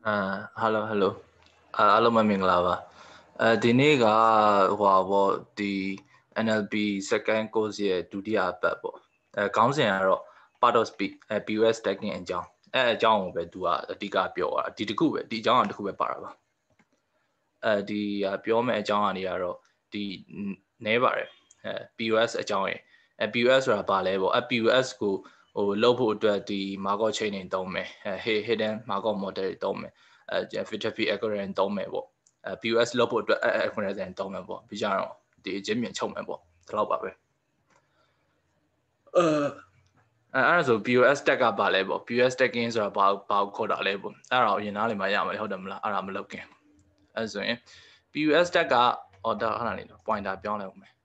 hello hello အားလုံးမင်္ဂလာပါဒီနေ့ကဟိုပေါ့ဒီ NLP second course ရဲ့ဒုတိယပတ်ပေါ့ခေါင်းစဉ်ကတော့ part of speak POS tagging အကြောင်းအကြောင်းကိုပဲသူကအဓိကပြောတာဒီတစ်ခုပဲဒီအကြောင်းအတစ်ခုပဲပါတာပါဒီပြောမယ့်အကြောင်းအရာတွေကတော့ဒီနည်းပါတယ်POS အကြောင်းရယ်POS ဆိုတာဘာလဲပေါ့POS ကိုလုပ်ဖို့အတွက်ဒီ Markov chain တွေသုံးမယ်hidden Markov model တွေသုံးမယ်Fidelity algorithm သုံးမယ်ပေါ့POS လုပ်ဖို့အတွက်algorithm သုံးမယ်ပေါ့ပြီးကြတော့ဒီအချင်းမြင်ချုပ်မယ်ပေါ့ဒီလောက်ပါပဲအဲ့ဒါဆို POS tag ကဘာလဲပေါ့ POS tagging ဆိုတာဘာကိုခေါ်တာလဲပေါ့အဲ့ဒါကိုရင်နားလည်မှရမယ်ဟုတ်တယ်မလားအဲ့ဒါမလုပ်ခင်အဲ့ဆိုရင် POS tag ကဒါခဏလေးတော့ pointer ပြောင်းလိုက်ဦးမယ်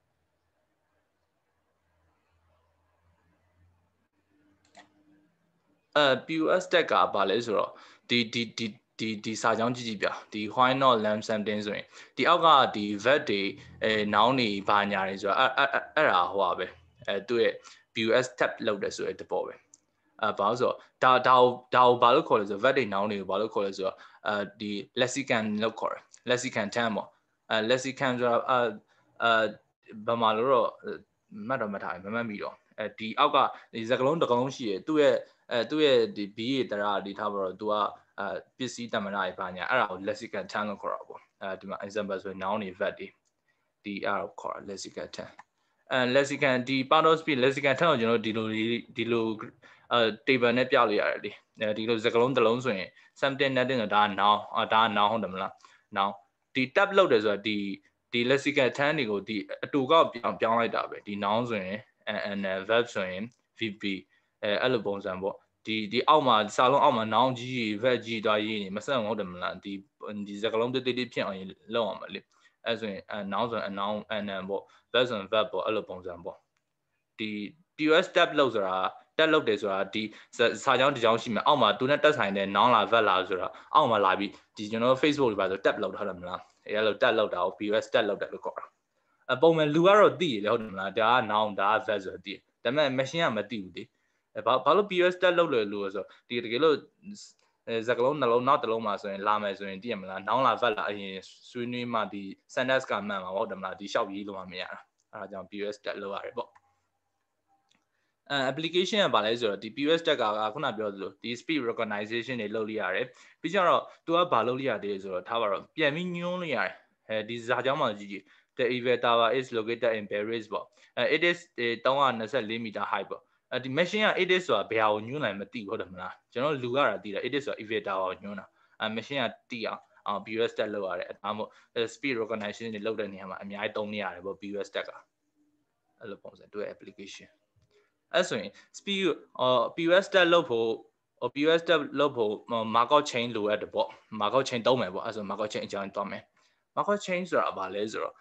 POS tag ကဘာလဲဆိုတော့ဒီစာကြောင်းကြည့်ပြဒီ why not lamp something ဆိုရင်ဒီအောက်ကဒီ vet တွေနောင်းနေဘာညာတွေဆိုတာအဲ့ဒါဟိုပါပဲသူ့ရဲ့ POS tab လောက်တယ်ဆိုတဲ့တပေါ်ပဲဘာလို့ဆိုတော့ဒါဘာလို့ခေါ်လဲဆိုတော့ vet တွေနောင်းနေဘာလို့ခေါ်လဲဆိုတော့ဒီ lexicon လောက်ခေါ်တယ် lexicon 10ပေါ့lexicon ဆိုတာဘာမှလို့တော့မှတ်ထားမမှတ်မိတော့ဒီအောက်ကဒီစကလုံးတစ်ကလုံးရှိရသူ့ရဲ့ဒီ B ရေတရာဒီထားပါတော့ तू ကပစ္စည်းတမနာတွေပါညာအဲ့ဒါကို lexical term လို့ခေါ်တာပေါ့ဒီမှာ example ဆို noun တွေ verb တွေဒီအဲ့ဒါကိုခေါ်တာ lexical term lexical ဒီ part of speech lexical term ကိုကျွန်တော်ဒီလိုtable နဲ့ပြလို့ရတယ်လေဒီလိုစကလုံးတစ်လုံးဆိုရင် something nothing ဆိုတာဒါက noun ဟုတ်တယ်မလား noun ဒီ tab လောက်တယ်ဆိုတာဒီ lexical term တွေကိုဒီအတူကောက်ပြောင်းလိုက်တာပဲဒီ noun ဆိုရင် and verb ဆိုရင် VPအဲ့လိုပုံစံပေါ့ဒီအောက်မှာစာလုံးအောက်မှာ noun ကြီး verb ကြီးသွားရေးနေမဆက်ဟုတ်တယ်မလားဒီစကားလုံးတိတ်ဖြစ်အောင်လုပ်အောင်မလေအဲ့ဆိုရင် noun ဆိုရင် noun and ပေါ့ verb ဆိုရင် verb ပေါ့အဲ့လိုပုံစံပေါ့ဒီ POS tab လို့ဆိုတာ tab လုပ်တယ်ဆိုတာဒီစာကြောင်းတစ်ကြောင်းရှိမယ်အောက်မှာသူနဲ့တက်ဆိုင်တဲ့ noun လား verb လားဆိုတာအောက်မှာလာပြီးဒီကျွန်တော် Facebook တွေပါဆို tab လုပ်ထားတယ်မလားအဲ့လို tab လုပ်တာကို POS tab လုပ်တယ်လို့ခေါ်တာပုံမှန်လူကတော့သိတယ်ဟုတ်တယ်မလားဒါက noun ဒါက verb ဆိုတော့သိတယ်ဒါပေမဲ့ machine ကမသိဘူးလေဘာလို့ POS tab လုပ်လဲလို့ဆိုဒီတကယ်လို့စကလုံးနှလုံးနောက်တစ်လုံးမှာဆိုရင်လာမယ်ဆိုရင်သိရမလားနောင်းလာဗတ်လာအရင်ဆွေးနွေးမှဒီ sentence ကမှန်မှာဟုတ်တယ်မလားဒီလျှောက်ရေးလို့မရတာအဲ့ဒါကြောင့် POS tab လုပ်ရတယ်ပေါ့application ကဘာလဲဆိုတော့ဒီ POS tag ကခုနပြောသလိုဒီ speed recognition တွေလုပ်လို့ရတယ်ပြီးကြတော့ तू ကဘာလုပ်လို့ရသေးလဲဆိုတော့ထားပါတော့ပြန်ပြီးညွှန်းလို့ရတယ်ဒီစာကြောင်းမှာကြည့်ကြည့် the event tower is located in Paris ပေါ့it is 324 meter high ပေါ့ဒီ machine က it is ဆိုတာဘယ်ဟာကိုညွှန်းလိုက်မသိဘူးဟုတ်တယ်မလားကျွန်တော်လူရတာသိတာ it is ဆိုတာ event tower ကိုညွှန်းတာmachine ကသိအောင် POS tag လုပ်ရတယ်ဒါမှမဟုတ် speed recognition တွေလုပ်တဲ့နေရာမှာအများကြီးသုံးနေရတယ်ပေါ့ POS tag ကအဲ့လိုပုံစံသူ့ applicationအဲ့ဆိုရင် speed POS tab လုပ်ဖို့ POS tab လုပ်ဖို့ Markov chain လိုအပ်တယ်ပေါ့ Markov chain သုံးမယ်ပေါ့အဲ့ဆို Markov chain အကြောင်းသွားမယ် Markov chain ဆိုတာဘာလဲဆိုတော့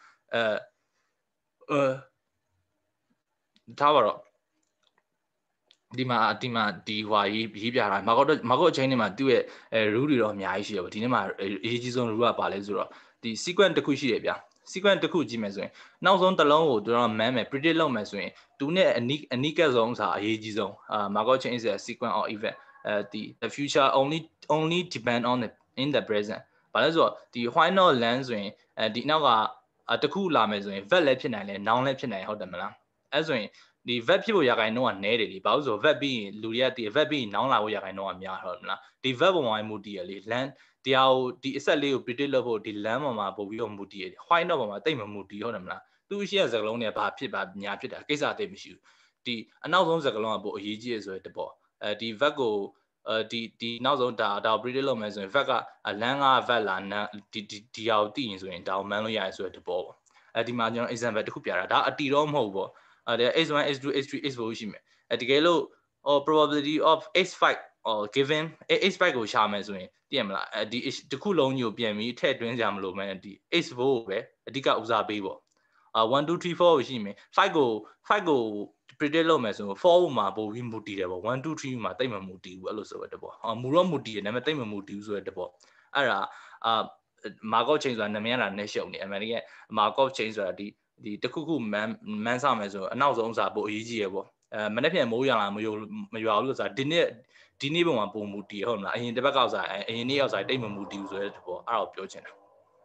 ထားပါတော့ဒီမှာဒီဟွာရေးပြတာ Markov chain တွေမှာသူ့ရဲ့rule တွေတော့အများကြီးရှိတယ်ပေါ့ဒီနေ့မှာအရေးကြီးဆုံး rule ကဘာလဲဆိုတော့ဒီ sequence တစ်ခုရှိတယ်ဗျာ sequence တစ်ခုကြည့်မယ်ဆိုရင်နောက်ဆုံးတစ်လုံးကိုတို့တော့မှန်းမယ် predict လုပ်မယ်ဆိုရင်သူနဲ့အနီးကပ်ဆုံးစာအရေးကြီးဆုံးMarkov chain is a sequence or event the future only depend on in the present ဘာလဲဆိုတော့ဒီ why not land ဆိုရင်ဒီနောက်ကတစ်ခုလာမယ်ဆိုရင် verb လည်းဖြစ်နိုင်တယ် noun လည်းဖြစ်နိုင်ဟုတ်တယ်မလားအဲ့ဆိုရင်ဒီ verb ဖြစ်ဖို့ရာခိုင်နှုန်းကနည်းတယ်လေဘာလို့ဆိုတော့ verb ပြီးရင်လူတွေကတည် verb ပြီးရင် noun လာဖို့ရာခိုင်နှုန်းကများဟုတ်တယ်မလားဒီ verb ပုံမှာမူတည်ရလေ land တရားကိုဒီအဆက်လေးကို predict လုပ်ဖို့ဒီ land ပေါ်မှာပို့ပြီးတော့မူတည်ရတယ် why not ပေါ်မှာတိတ်မမူတည်ဟုတ်တယ်မလားသူရှိရစကလုံးတွေကဘာဖြစ်ပါညာဖြစ်တာကိစ္စတိတ်မရှိဘူးဒီအနောက်ဆုံးစကလုံးကပို့အရေးကြီးရဆိုတဲ့တပေါ်ဒီ verb ကိုဒီနောက်ဆုံးဒါ predict လုပ်မယ်ဆိုရင် verb က land က verb လာဒီဟာကိုသိရင်ဆိုရင်ဒါကိုမှန်းလို့ရတယ်ဆိုတဲ့တပေါ်ပေါ့ဒီမှာကျွန်တော် example တစ်ခုပြတာဒါအတီတော့မဟုတ်ဘူးပေါ့x1 x2 x3 x4 ရှိမယ်တကယ်လို့ probability of x5 given x5 ကိုရှာမယ်ဆိုရင်သိရမလားဒီတစ်ခုလုံးကြီးကိုပြန်ပြီးထည့်သွင်းကြမလို့မယ်ဒီ x4 ကိုပဲအဓိကဦးစားပေးပေါ့1 2 3 4ကိုရှိမယ်5ကို predict လုပ်မယ်ဆိုရင်4မှာပို့ပြီးမူတည်တယ်ပေါ့1 2 3မှာတိတ်မမူတည်ဘူးအဲ့လိုဆိုတဲ့ပေါ့မူတော့မူတည်တယ်ဒါပေမဲ့တိတ်မမူတည်ဘူးဆိုတဲ့ပေါ့အဲ့ဒါMarkov chain ဆိုတာနာမည်ကနဲ့ရှုံနေအမှန်တကယ် Markov chain ဆိုတာဒီတစ်ခုမန်းစမယ်ဆိုအနောက်ဆုံးစာပို့အရေးကြီးရပေါ့မနေ့ပြန်မိုးရွာလာမရွာဘူးလို့ဆိုတာဒီနေ့ပုံမှာပုံမူတည်ဟုတ်မလားအရင်တစ်ပတ်ကောက်စားအရင်နေ့ရောက်စားတိတ်မမူတည်ဘူးဆိုတဲ့ပေါ့အဲ့ဒါကိုပြောချင်တာ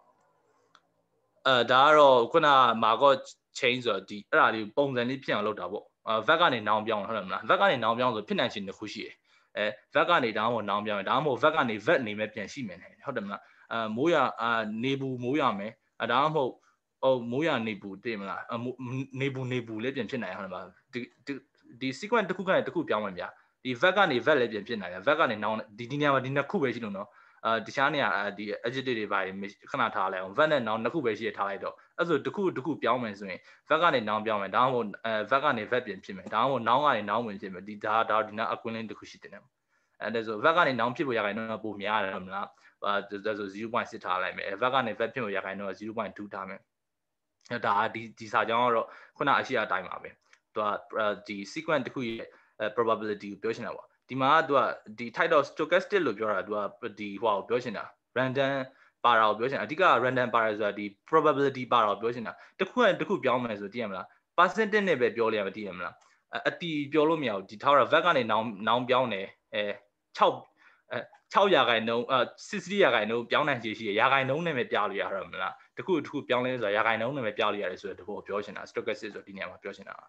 ဒါကတော့ခုနမာကော့ change ဆိုတော့ဒီအဲ့ဒါလေးပုံစံလေးဖြစ်အောင်လုပ်တာပေါ့vec ကနေနောင်ပြောင်းဟုတ်တယ်မလား vec ကနေနောင်ပြောင်းဆိုဖြစ်နိုင်ချင်တစ်ခုရှိတယ်vec ကနေဒါမှမဟုတ်နောင်ပြောင်းဒါမှမဟုတ် vec ကနေ vet နေမဲ့ပြန်ရှိမယ်ဟုတ်တယ်မလားမိုးရနေဘူးမိုးရမယ်ဒါမှမဟုတ်မိုးရနေဘူးသိမလားနေဘူးလည်းပြန်ဖြစ်နိုင်ဟုတ်တယ်မလားဒီ sequence တစ်ခုကနေတစ်ခုပြောင်းမယ်ဗျာဒီ vec ကနေ vet လည်းပြန်ဖြစ်နိုင်တယ် vec ကနေနောင်ဒီနေရာမှာဒီနှစ်ခုပဲရှိလို့နော်တခြားနေရာဒီ adjective တွေပါခဏထားလိုက်အောင် vec နဲ့ noun နှစ်ခုပဲရှိရထားလိုက်တော့အဲ့ဆိုတစ်ခုပြောင်းမယ်ဆိုရင် vec ကနေ noun ပြောင်းမယ်ဒါမှမဟုတ် vec ကနေ vet ပြင်ဖြစ်မယ်ဒါမှမဟုတ် noun ကနေ noun ဝင်ဖြစ်မယ်ဒီဒါဒီနာအကွင်းလင်းတစ်ခုရှိတယ်နော်အဲ့ဒါဆို vec ကနေ noun ဖြစ်ဖို့ရခိုင်တော့ပိုများတယ်မလားဒါဆို 0.6 ထားလိုက်မယ် vec ကနေ vet ဖြစ်ဖို့ရခိုင်တော့ 0.2 ထားမယ်ဒါဒီစာကြောင်းကတော့ခုနအရှိအတိုင်းပါပဲသူကဒီ sequence တစ်ခုရဲ့ probability ကိုပြောချင်တာပေါ့ဒီမှာကသူကဒီ type of stochastic လို့ပြောတာသူကဒီဟိုကိုပြောချင်တာ random ပါတာကိုပြောချင်တာအဓိက random ပါရဆိုတာဒီ probability ပါတာကိုပြောချင်တာတစ်ခုနဲ့တစ်ခုပြောင်းမယ်ဆိုသိရမလား percentage နဲ့ပဲပြောလို့ရမှာသိရမလားအတီပြောလို့မရဘူးဒီထားတာ vec ကနေ noun ပြောင်းတယ်6ရာခိုင်နှုန်း60ရာခိုင်နှုန်းပြောင်းနိုင်ခြေရှိရရာခိုင်နှုန်းနဲ့ပဲပြလို့ရတာမလားတစ်ခုပြောင်းလဲဆိုတာရာခိုင်နှုန်းနဲ့ပဲပြလို့ရတယ်ဆိုတဲ့တဘောပြောချင်တာ stochastic ဆိုဒီနေရာမှာပြောချင်တာ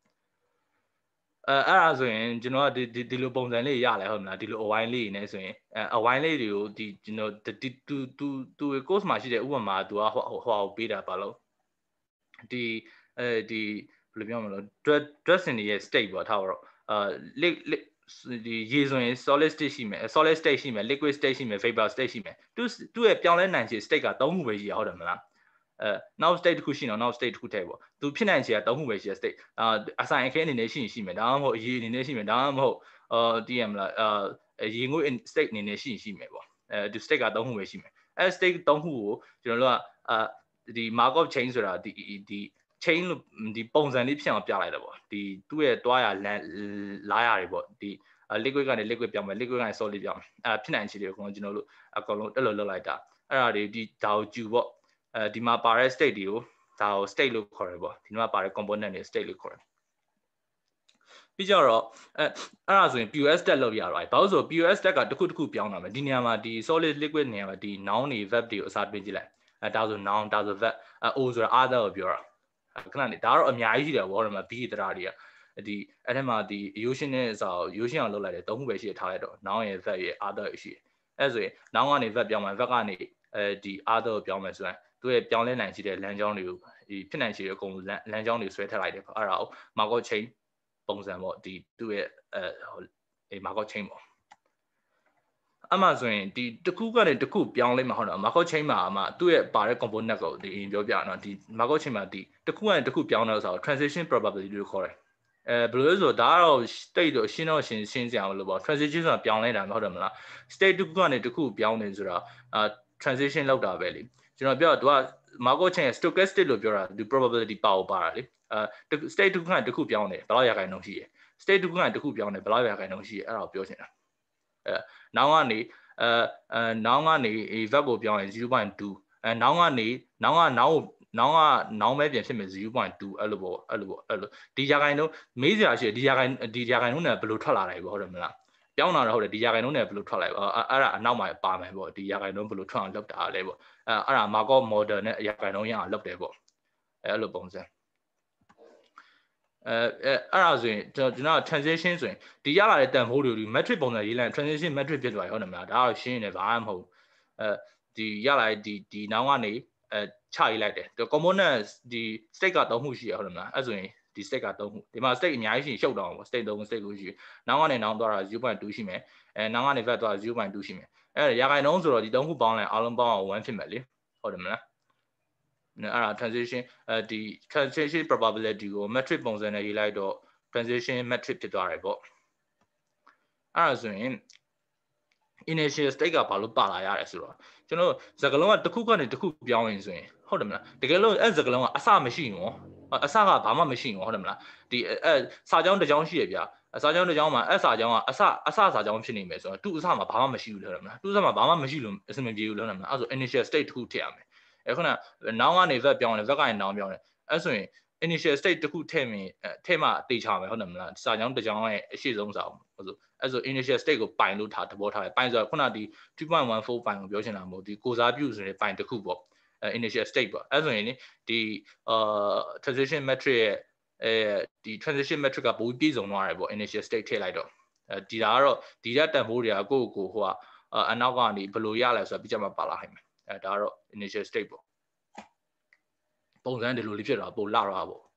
အဲ့ဒါဆိုရင်ကျွန်တော်ကဒီလိုပုံစံလေးရလဲဟုတ်မလားဒီလိုအဝိုင်းလေးနေဆိုရင်အဝိုင်းလေးတွေကိုဒီကျွန်တော်သူ course မှာရှိတဲ့ဥပမာသူကဟိုကိုပေးတာပါလို့ဒီဒီဘယ်လိုပြောမလဲ dressing ရဲ့ state ပေါ့ထားတော့ဒီရေဆိုရင် solid state ရှိမယ် solid state ရှိမယ် liquid state ရှိမယ် vapor state ရှိမယ်သူ့ရဲ့ပြောင်းလဲနိုင်ခြေ state က3ခုပဲရှိရဟုတ်တယ်မလားနောက် state တစ်ခုရှိတော့နောက် state တစ်ခုထည့်ပေါ့သူဖြစ်နိုင်ခြေက3ခုပဲရှိရ state အဆိုင်အခင်းအနေနဲ့ရှိမယ်ဒါမှမဟုတ်အရေးအနေနဲ့ရှိမယ်ဒါမှမဟုတ်တည်ရမလားရေငွေ့ state အနေနဲ့ရှိမယ်ပေါ့ဒီ state က3ခုပဲရှိမယ်အဲ state 3ခုကိုကျွန်တော်တို့ကဒီ Markov chain ဆိုတာဒီ chain လို့ဒီပုံစံလေးဖြစ်အောင်ပြလိုက်တယ်ပေါ့ဒီသူ့ရဲ့တွားရလာရတွေပေါ့ဒီ liquid ကနေ liquid ပြောင်းမယ် liquid ကနေ solid ပြောင်းမယ်ဖြစ်နိုင်ခြေတွေအကုန်လုံးကျွန်တော်တို့အကုန်လုံးတက်လို့လုပ်လိုက်တာအဲ့ဒါတွေဒီဒါကိုကျူပေါ့ဒီမှာပါတဲ့ state တွေကိုဒါကို state လို့ခေါ်တယ်ပေါ့ဒီမှာပါတဲ့ component တွေ state လို့ခေါ်တယ်ပြီးကြတော့အဲ့ဒါဆိုရင် POS stat လောက်ရတော့ဘာလို့ဆို POS stat ကတစ်ခုပြောင်းတာမယ်ဒီနေရာမှာဒီ solid liquid နေရာမှာဒီ noun တွေ verb တွေကိုအစားပေးကြည့်လိုက်ဒါဆို noun ဒါဆို verb o ဆိုတာ other ကိုပြောတာခဏနေဒါကတော့အများကြီးရှိတယ်ဘောဒီမှာ b တရားတွေကဒီအဲ့ထဲမှာဒီ erosion နဲ့အစား erosion အောင်လုပ်လိုက်တယ်3ခုပဲရှိထားလိုက်တော့ noun ရဲ့ verb ရဲ့ other ရှိတယ်အဲ့ဆိုရင် noun ကနေ verb ပြောင်းမယ် verb ကနေဒီ other ကိုပြောင်းမယ်ဆိုရင်သူရဲ့ပြောင်းလဲနိုင်ရှိတဲ့လမ်းကြောင်းတွေကိုဒီဖြစ်နိုင်ရှိတဲ့အကုန်လမ်းကြောင်းတွေဆွဲထည့်လိုက်တယ်ပေါ့အဲ့ဒါကို Markov chain ပုံစံပေါ့ဒီသူ့ရဲ့Markov chain ပေါ့အမှဆိုရင်ဒီတစ်ခုကနေတစ်ခုပြောင်းလဲမှာဟုတ်တော့ Markov chain မှာအမှသူ့ရဲ့ပါတဲ့ component ကိုဒီပြောပြနော်ဒီ Markov chain မှာဒီတစ်ခုကနေတစ်ခုပြောင်းတော့ဆိုတော့ transition probability လို့ခေါ်တယ်ဘယ်လိုလဲဆိုတော့ဒါကတော့ state တော့ရှင်းစရာမလိုပါဘူး transition ဆိုတာပြောင်းလဲတာမဟုတ်တယ်မလား state တစ်ခုကနေတစ်ခုပြောင်းနေဆိုတာtransition လောက်တာပဲလေကျွန်တော်ပြောတော့သူက Markov chain ရဲ့ stochastic လို့ပြောတာဒီ probability ပါတာလေstate တစ်ခုကနေတစ်ခုပြောင်းတယ်ဘယ်လောက်ရာခိုင်နှုန်းရှိရ state တစ်ခုကနေတစ်ခုပြောင်းတယ်ဘယ်လောက်ရာခိုင်နှုန်းရှိရအဲ့ဒါကိုပြောချင်တာနောင်ကနေ verb ကိုပြောင်းရင် 0.2 နောင်ကနောင်ပဲပြန်ဖြစ်မယ် 0.2 အဲ့လိုပေါ့ဒီရာခိုင်နှုန်းမေးစရာရှိတယ်ဒီရာခိုင်နှုန်းနဲ့ဘယ်လိုထွက်လာတယ်ပေါ့ဟုတ်တယ်မလားပြောင်းလာတော့ဟုတ်တယ်ဒီရာခိုင်နှုန်းနဲ့ဘယ်လိုထွက်လာအဲ့ဒါအနောက်မှာပါမယ်ပေါ့ဒီရာခိုင်နှုန်းဘယ်လိုထွက်အောင်လုပ်တာလဲပေါ့အဲ့ဒါ Markov model နဲ့ရာခိုင်နှုန်းရအောင်လုပ်တယ်ပေါ့အဲ့လိုပုံစံအဲ့ဒါဆိုရင်ကျွန်တော် transition ဆိုရင်ဒီရလာတဲ့တန်ဖိုးတွေ metric ပုံစံရေးလိုက် transition metric ဖြစ်သွားပြီဟုတ်တယ်မလားဒါကတော့ရှင်းနေဘာမှမဟုတ်ဒီရလာတဲ့ဒီနောင်ကနေချရေးလိုက်တယ် component ဒီ state က3ခုရှိရဟုတ်တယ်မလားအဲ့ဆိုရင်ဒီ state က3ခုဒီမှာ state အများကြီးရှိရှုပ်တော့ပေါ့ state 3 state ကိုရှိနောင်ကနေနောင်သွားတာ 0.2 ရှိမယ်နောင်ကနေ vet သွား 0.2 ရှိမယ်အဲ့ရာခိုင်နှုန်းဆိုတော့ဒီ3ခုပေါင်းလိုက်အားလုံးပေါင်းအောင်1ဖြစ်မယ်လေဟုတ်တယ်မလားအဲ့ဒါ transition ဒီ transition probability ကို metric ပုံစံနဲ့ရေးလိုက်တော့ transition metric ဖြစ်သွားတယ်ပေါ့အဲ့ဒါဆိုရင် initial state ကဘာလို့ပါလာရတယ်ဆိုတော့ကျွန်တော်စကားလုံးကတစ်ခုကနေတစ်ခုပြောင်းရင်ဆိုရင်ဟုတ်တယ်မလားတကယ်လို့အဲ့စကားလုံးကအစမရှိဘူးအစကဘာမှမရှိဘူးဟုတ်တယ်မလားဒီစာကြောင်းတစ်ကြောင်းရှိရဗျာစာကြောင်းတစ်ကြောင်းမှာစာကြောင်းကအစစာကြောင်းဖြစ်နေမယ်ဆိုတော့သူ့အစမှာဘာမှမရှိဘူးလို့ဟုတ်တယ်မလားသူ့အစမှာဘာမှမရှိလို့အဆင်မပြေဘူးလို့ဟုတ်တယ်မလားအဲ့ဆို initial state တစ်ခုထည့်ရမယ်ခုန noun ကနေ verb ပြောင်းတယ် verb ကနေ noun ပြောင်းတယ်အဲ့ဆိုရင် initial state တစ်ခုထည့်မှတေချာမယ်ဟုတ်တယ်မလားစာကြောင်းတစ်ကြောင်းရဲ့အရှိဆုံးစာဟုတ်ဆိုအဲ့ဆို initial state ကိုပိုင်လို့ထားသဘောထားတယ်ပိုင်ဆိုတော့ခုနဒီ 2.14 ပိုင်ကိုပြောချင်တာမဟုတ်ဒီကိုစားပြုဆိုတဲ့ပိုင်တစ်ခုပေါ့initial state ပေါ့အဲ့ဆိုရင်ဒီ transition metric ရဲ့ဒီ transition metric ကပိုပြီးပြည့်စုံသွားတယ်ပေါ့ initial state ထည့်လိုက်တော့ဒီဒါကတော့ဒီရတန်ဖိုးတွေကကိုယ့်ကိုဟိုကအနောက်ကနေဘယ်လိုရလဲဆိုတာပြီးကြမှာပါလာနိုင်မယ်ဒါကတော့ initial state ပေါ့ပုံစံဒီလိုလေးဖြစ်တာပိုလာတော့ပေါ့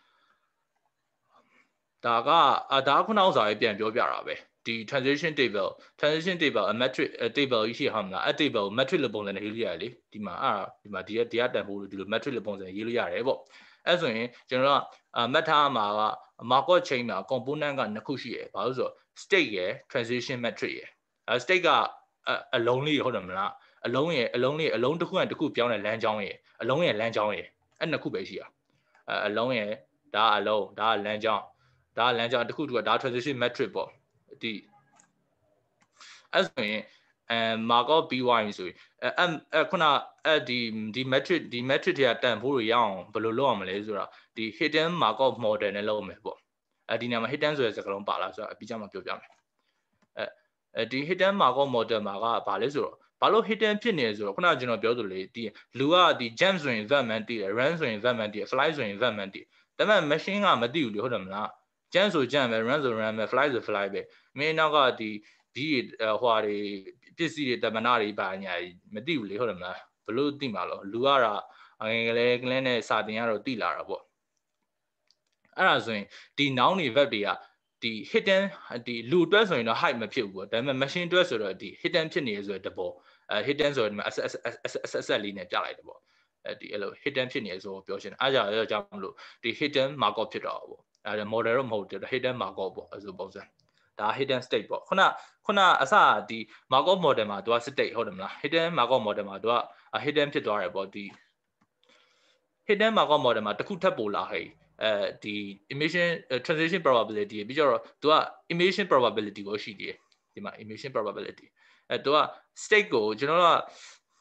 ဒါခုနောက်စာရေးပြန်ပြောပြတာပဲဒီ transition table a metric table ရှိဟာမလားအဲ့ table ကို metric လို့ပုံစံနဲ့ရေးလို့ရတယ်လေဒီမှာဒီမှာဒီရတန်ဖိုးလို့ဒီလို metric လို့ပုံစံရေးလို့ရတယ်ပေါ့အဲ့ဆိုရင်ကျွန်တော်ကမှတ်ထားမှာက Markov chain မှာ component က2ခုရှိရယ်ဘာလို့ဆိုတော့ state ရယ် transition metric ရယ်state ကအလုံးလေးဟုတ်တယ်မလားအလုံးတစ်ခုနဲ့တစ်ခုပြောင်းတဲ့လမ်းကြောင်းရယ်အလုံးရဲ့လမ်းကြောင်းရယ်အဲ့2ခုပဲရှိရအလုံးရယ်ဒါကလမ်းကြောင်းတစ်ခုဒါ transition metric ပေါ့ဒီအဲ့ဆိုရင်Markov ပြီးသွားပြီဆိုရင်ခုနဒီ metric တွေကတန်ဖိုးတွေရအောင်ဘယ်လိုလုပ်အောင်မလဲဆိုတော့ဒီ hidden Markov model နဲ့လုပ်မယ်ပေါ့ဒီနေရာမှာ hidden ဆိုတဲ့စကားလုံးပါလားဆိုတော့အပြီးကျမှပြောပြမယ်ဒီ hidden Markov model မှာကဘာလဲဆိုတော့ဘာလို့ hidden ဖြစ်နေလဲဆိုတော့ခုနကကျွန်တော်ပြောသလိုလေဒီလူကဒီ jump ဆိုရင် vat man တည်တယ် run ဆိုရင် vat man တည်တယ် fly ဆိုရင် vat man တည်တယ်ဒါပေမဲ့ machine ကမသိဘူးလေဟုတ်တယ်မလား jump ဆို jump ပဲ run ဆို run ပဲ fly ဆို fly ပဲမင်းနောက်ကဒီဟွာတွေပစ္စည်းတွေတမနာတွေပါညာမသိဘူးလေဟုတ်တယ်မလားဘလို့သိမှာလို့လူကတော့ငယ်ကလေးနဲ့စာတင်ရတော့သိလာတာပေါ့အဲ့ဒါဆိုရင်ဒီ noun တွေ verb တွေကဒီ hidden ဒီလူအတွက်ဆိုရင်တော့ height မဖြစ်ဘူးပေါ့ဒါပေမဲ့ machine အတွက်ဆိုတော့ဒီ hidden ဖြစ်နေရဆိုတဲ့တဘောhidden ဆိုတော့ဒီမှာဆက်လေးနဲ့ပြလိုက်တယ်ပေါ့ဒီအဲ့လို hidden ဖြစ်နေရဆိုပြောရှင်အားကြောင့်မလို့ဒီ hidden Markov ဖြစ်တော့ပေါ့အဲ့ဒါ model တော့မဟုတ်ဘူး hidden Markov ပေါ့အဲ့ဆိုပုံစံဒါ hidden state ပေါ့ခုနအစဒီ Markov model မှာသူက state ဟုတ်တယ်မလား hidden Markov model မှာသူက hidden ဖြစ်သွားတယ်ပေါ့ဒီ hidden Markov model မှာတစ်ခုထပ်ပို့လာဟဲ့ဒီ emission transition probability ပြီးတော့သူက emission probability ကိုရှိသေးတယ်ဒီမှာ emission probability သူက state ကိုကျွန်တော်တို့က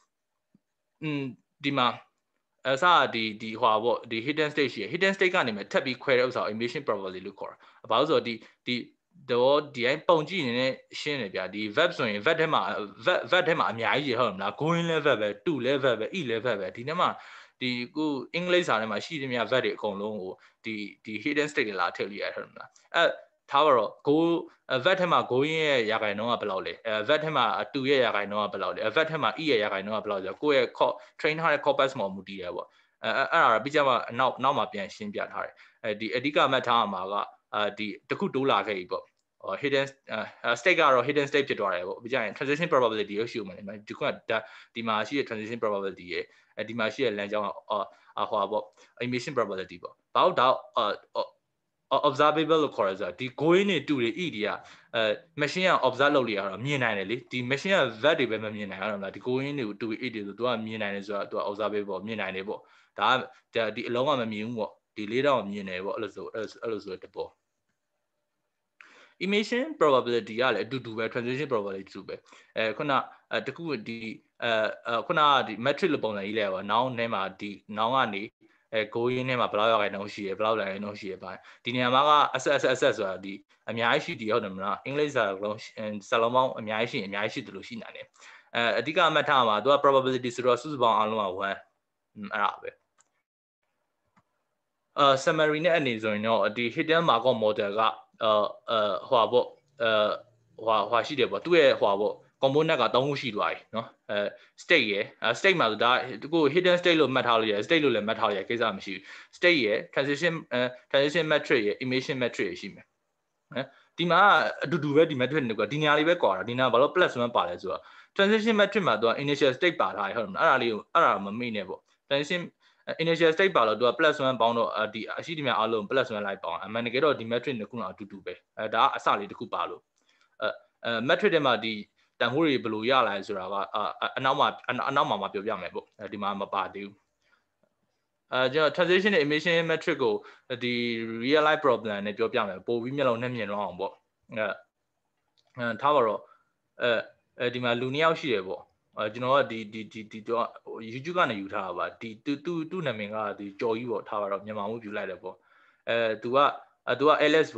ဒီမှာအစဒီဟွာပေါ့ဒီ hidden state ရှိရ hidden state ကနေမှထပ်ပြီးခွဲတဲ့ဥစ္စာ emission probability လို့ခေါ်တာဘာလို့ဆိုတော့တော့ဒီအိုင်းပုံကြည့်နေတဲ့ရှင်းတယ်ဗျာဒီ verb ဆိုရင် verb ထဲမှာအများကြီးဟုတ်မလား going လဲ verb ပဲ to လဲ verb ပဲ eat လဲ verb ပဲဒီထဲမှာဒီကိုအင်္ဂလိပ်စာထဲမှာရှိတဲ့မြတ် verb တွေအကုန်လုံးကိုဒီ hidden state တွေလာထည့်လို့ရတယ်ဟုတ်မလားထားပါတော့ go verb ထဲမှာ going ရဲ့ရာခိုင်နှုန်းကဘယ်လောက်လဲverb ထဲမှာ to ရဲ့ရာခိုင်နှုန်းကဘယ်လောက်လဲverb ထဲမှာ eat ရဲ့ရာခိုင်နှုန်းကဘယ်လောက်လဲကိုယ့်ရဲ့ train ထားတဲ့ corpus မှာမူတည်ရပေါ့အဲ့ဒါပြီးကြမှာနောက်မှာပြန်ရှင်းပြထားတယ်ဒီအဓိကမှတ်ထားမှာကဒီတခုတိုးလာခဲ့ပြီပေါ့hidden state ကတော့ hidden state ဖြစ်သွားတယ်ပေါ့ပြီးကြရင် transition probability ကိုရှိဦးမယ်ဒီခုကဒီမှာရှိတဲ့ transition probability ရဲ့ဒီမှာရှိတဲ့လမ်းကြောင်းဟွာပေါ့ emission probability ပေါ့ဘာလို့ဒါ observable လို့ခေါ်ရဆိုတာဒီ going တွေ to တွေ eat တွေက machine က observe လုပ်လို့ရတော့မြင်နိုင်တယ်လေဒီ machine က vat တွေပဲမမြင်နိုင်ဘူးလားဒီ going တွေ to eat တွေဆိုသူကမြင်နိုင်တယ်ဆိုတာသူက observable မြင်နိုင်တယ်ပေါ့ဒါဒီအလုံးကမမြင်ဘူးပေါ့ဒီလေးတော့မြင်တယ်ပေါ့အဲ့လိုဆိုတပေါ် emission probability ကလည်းအတူတူပဲ transition probability တူပဲခုနတခုဒီခုနဒီ metric လို့ပုံစံကြီးလဲပါ noun ထဲမှာဒီ noun ကနေgoing ထဲမှာဘယ်လောက်ရာခိုင်နှုန်းရှိရယ်ဘယ်လောက်ရာခိုင်နှုန်းရှိရယ်ပါဒီနေရာမှာက asset ဆိုတာဒီအများကြီးရှိတယ်ဟုတ်တယ်မလားအင်္ဂလိပ်စာလုံးပေါင်းအများကြီးရှိတယ်လို့ရှိနိုင်တယ်အဓိကအမှတ်ထားမှာသူက probability ဆိုတော့စုစုပေါင်းအားလုံးက1အဲ့ဒါပဲsummary နဲ့အနေဆိုရင်တော့ဒီ hidden Markov model ကဟွာပေါ့ဟွာရှိတယ်ပေါ့သူ့ရဲ့ဟွာပေါ့ component က3ခုရှိသွားပြီเนาะstate ရယ်state မှာဒါကို hidden state လို့မှတ်ထားလို့ရတယ် state လို့လည်းမှတ်ထားလို့ရကိစ္စမရှိဘူး state ရယ် transition metric ရယ် emission metric ရယ်ရှိမယ်ဒီမှာအတူတူပဲဒီ metric တွေကဒီနေရာလေးပဲကွာတာဒီနေရာဘာလို့ plus 1ပါလဲဆိုတော့ transition metric မှာသူက initial state ပါထားတယ်ဟုတ်တယ်အဲ့ဒါမမေ့နဲ့ပေါ့ transition initial state ပါလို့သူက +1 ပေါင်းတော့ဒီအရှိတများအားလုံး +1 လိုက်ပေါင်းအမှန်တကယ်တော့ဒီ metric နှစ်ခုတော့အတူတူပဲဒါကအစလေးတစ်ခုပါလို့metric ထဲမှာဒီတန်ဖိုးတွေဘယ်လိုရလာလဲဆိုတာကအနောက်မှာပြောပြမယ်ပေါ့ဒီမှာမပါသေးဘူးကျွန်တော် transition နဲ့ emission metric ကိုဒီ real life problem နဲ့ပြောပြမယ်ပို့ပြီးမျက်လုံးနဲ့မြင်တော့အောင်ပေါ့ထားပါတော့ဒီမှာလူ2ယောက်ရှိတယ်ပေါ့ကျွန်တော်ကဒီတော့ YouTube ကနေယူထားတာပါဒီသူ့နာမည်ကဒီကြော်ကြီးပေါ့ထားပါတော့မြန်မာမှုပြလိုက်တယ်ပေါ့သူက LS ပေါ့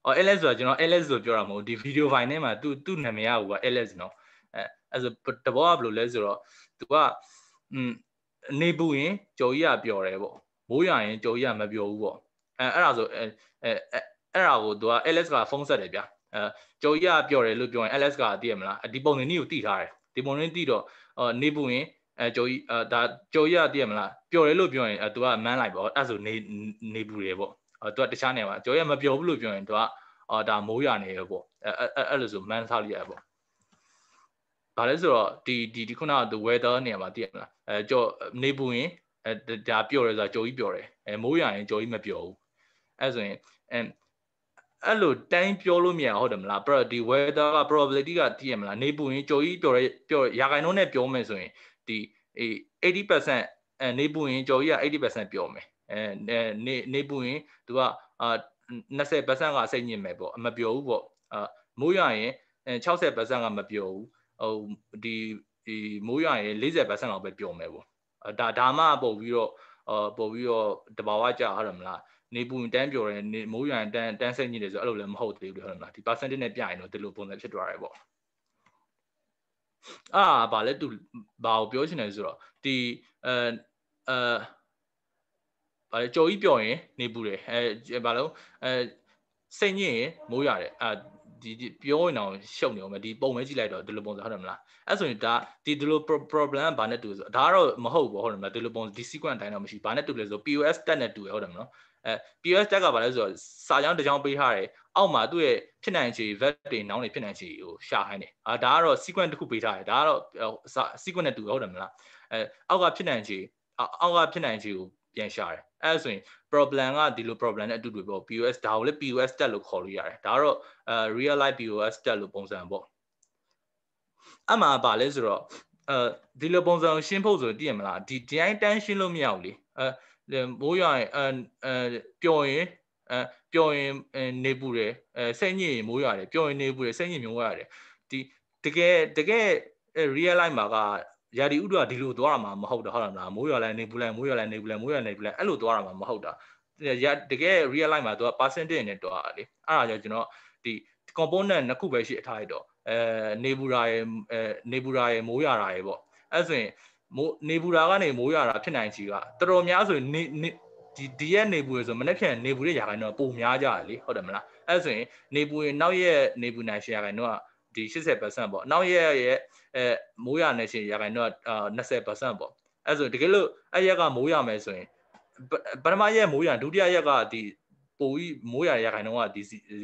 LS ဆိုတော့ကျွန်တော် LS ဆိုပြောတာမဟုတ်ဒီ video file ထဲမှာသူ့နာမည်ကဟိုက LS နော်အဲ့ဆိုတဘောကဘယ်လိုလဲဆိုတော့သူကနေပူရင်ကြော်ကြီးကပျော်တယ်ပေါ့မိုးရွာရင်ကြော်ကြီးကမပျော်ဘူးပေါ့အဲ့ဒါဆိုအဲ့ဒါကိုသူက LS ကဖုန်းဆက်တယ်ဗျာကြော်ကြီးကပျော်တယ်လို့ပြောရင် LS ကသိရမလားဒီပုံစံနည်းကိုသိထားတယ်ဒီပုံစံသိတော့နေပူရင်ကြော်ကြီးဒါကြော်ကြီးကသိရမလားပျော်တယ်လို့ပြောရင်သူကမန်းလိုက်ပေါ့အဲ့ဆိုနေပူတယ်ပေါ့သူကတခြားနေမှာကြော်ကြီးကမပျော်ဘူးလို့ပြောရင်သူကဒါမိုးရွာနေရပေါ့အဲ့လိုဆိုမန်းထားလိုက်ရပေါ့ဘာလဲဆိုတော့ဒီခုနက the weather နေရာမှာသိရမလားကြော်နေပူရင်ဒါပျော်တယ်ဆိုတာကြော်ကြီးပျော်တယ်မိုးရွာရင်ကြော်ကြီးမပျော်ဘူးအဲ့ဆိုရင်အဲ့လိုတိုင်းပြောလို့မရဟုတ်တယ်မလားဒီ weather က probability ကသိရမလားနေပူရင်ကြော်ကြီးပျော်ရာခိုင်နှုန်းနဲ့ပြောမယ်ဆိုရင်ဒီ80%နေပူရင်ကြော်ကြီးက80%ပျော်မယ်နေပူရင်သူက20%ကစိတ်ညစ်မယ်ပေါ့မပျော်ဘူးပေါ့မိုးရွာရင်60%ကမပျော်ဘူးဟိုဒီမိုးရွာရင်40%လောက်ပဲပျော်မယ်ပေါ့ဒါမှပို့ပြီးတော့တဘာဝကြဟုတ်တယ်မလားနေပူတန်းပျော်တယ်နေမိုးရွာတန်းစိတ်ညစ်တယ်ဆိုအဲ့လိုလည်းမဟုတ်သေးဘူးဟုတ်တယ်မလားဒီ percentage နဲ့ပြရင်တော့ဒီလိုပုံစံဖြစ်သွားတယ်ပေါ့ဗာလဲသူဘာကိုပြောချင်တယ်ဆိုတော့ဒီဗာလဲကြော်ကြီးပျော်ရင်နေပူတယ်ဗာလို့စိတ်ညစ်ရင်မိုးရတယ်ဒီပြောရင်တော့ရှုပ်နေအောင်ဒီပုံပဲကြည့်လိုက်တော့ဒီလိုပုံစံဟုတ်တယ်မလားအဲ့ဆိုရင်ဒါဒီလို problem ကဘာနဲ့တူဆိုဒါကတော့မဟုတ်ဘူးဟုတ်တယ်မလားဒီလိုပုံဒီ sequence အတိုင်းတော့မရှိဘာနဲ့တူလဲဆို POS တက်နဲ့တူရဟုတ်တယ်မလားPOS တက်ကဘာလဲဆိုတော့စာကြောင်းတစ်ကြောင်းပေးထားတယ်အောက်မှာသူ့ရဲ့ဖြစ်နိုင်ခြေ vet တွေနောင်းတွေဖြစ်နိုင်ခြေကိုရှာခိုင်းတယ်ဒါကတော့ sequence တစ်ခုပေးထားတယ်ဒါကတော့ sequence နဲ့တူဟုတ်တယ်မလားအောက်ကဖြစ်နိုင်ခြေကိုပြန်ရှာတယ်အဲ့ဆိုရင် problem ကဒီလို problem နဲ့အတူတူပေါ့ POS ဒါကိုလည်း POS တက်လို့ခေါ်လို့ရတယ်ဒါကတော့ real life POS တက်လို့ပုံစံပေါ့အမှပါလဲဆိုတော့ဒီလိုပုံစံကိုရှင်းဖို့ဆိုသိရမလားဒီတိုင်းတန်းရှင်းလို့မရဘူးလေမိုးရွာရင်ပျော်ရင်နေပူတယ်စိတ်ညစ်ရင်မိုးရွာတယ်ပျော်ရင်နေပူတယ်စိတ်ညစ်မိုးရွာတယ်ဒီတကယ် real life မှာကရာဒီဥဒ္ဒကဒီလိုသွားရမှာမဟုတ်တာဟုတ်လားမိုးရွာလိုက်နေပူလိုက်မိုးရွာလိုက်နေပူလိုက်မိုးရွာနေပူလိုက်အဲ့လိုသွားရမှာမဟုတ်တာတကယ် real life မှာသူက percentage နဲ့တွားတာလေအဲ့ဒါကြောင့်ကျွန်တော်ဒီ component နှစ်ခုပဲရှိထားလိုက်တော့နေပူရာရယ်မိုးရွာရာရယ်ပေါ့အဲ့ဆိုရင်နေပူရာကနေမိုးရွာရာဖြစ်နိုင်ချေကတော်တော်များဆိုရင်ဒီရက်နေပူရဆိုမနေ့ကနေပူတဲ့ရာခိုင်နှုန်းပုံများကြတယ်လေဟုတ်တယ်မလားအဲ့ဆိုရင်နေပူရင်နောက်ရက်နေပူနိုင်ရာခိုင်နှုန်းကဒီ 80% ပေါ့နောက်ရက်ရဲ့မိုးရွာနေရာခိုင်နှုန်းက20% ပေါ့အဲ့ဆိုတကယ်လို့အဲ့ရက်ကမိုးရွာမယ်ဆိုရင်ပထမရက်မိုးရွာဒုတိယရက်ကဒီပိုပြီးမိုးရွာရာခိုင်နှုန်းကဒီ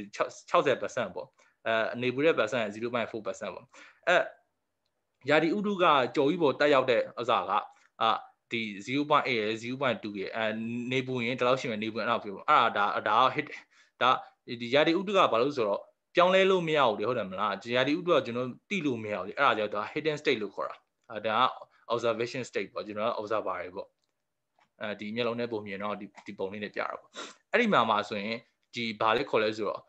60% ပေါ့နေပူတဲ့ percent 0.4% ပေါ့ရာဒီဥတုကကြော်ကြီးပေါ်တက်ရောက်တဲ့အစားကဒီ 0.8 ရယ် 0.2 ရယ်နေပူရင်ဒီလောက်ရှိမယ်နေပူရင်အဲ့လောက်ပြောအဲ့ဒါ hit ဒါဒီရာဒီဥတုကဘာလို့ဆိုတော့ပြောင်းလဲလို့မရဘူးလေဟုတ်တယ်မလားရာဒီဥတုကကျွန်တော်တိလို့မရဘူးလေအဲ့ဒါကြောင့်ဒါ hidden state လို့ခေါ်တာဒါက observation state ပေါ့ကျွန်တော်က observer တွေပေါ့ဒီမျက်လုံးနဲ့ပုံမြင်တော့ဒီပုံလေးနဲ့ပြတာပေါ့အဲ့ဒီမှာဆိုရင်ဒီဘာလေးခေါ်လဲဆိုတော့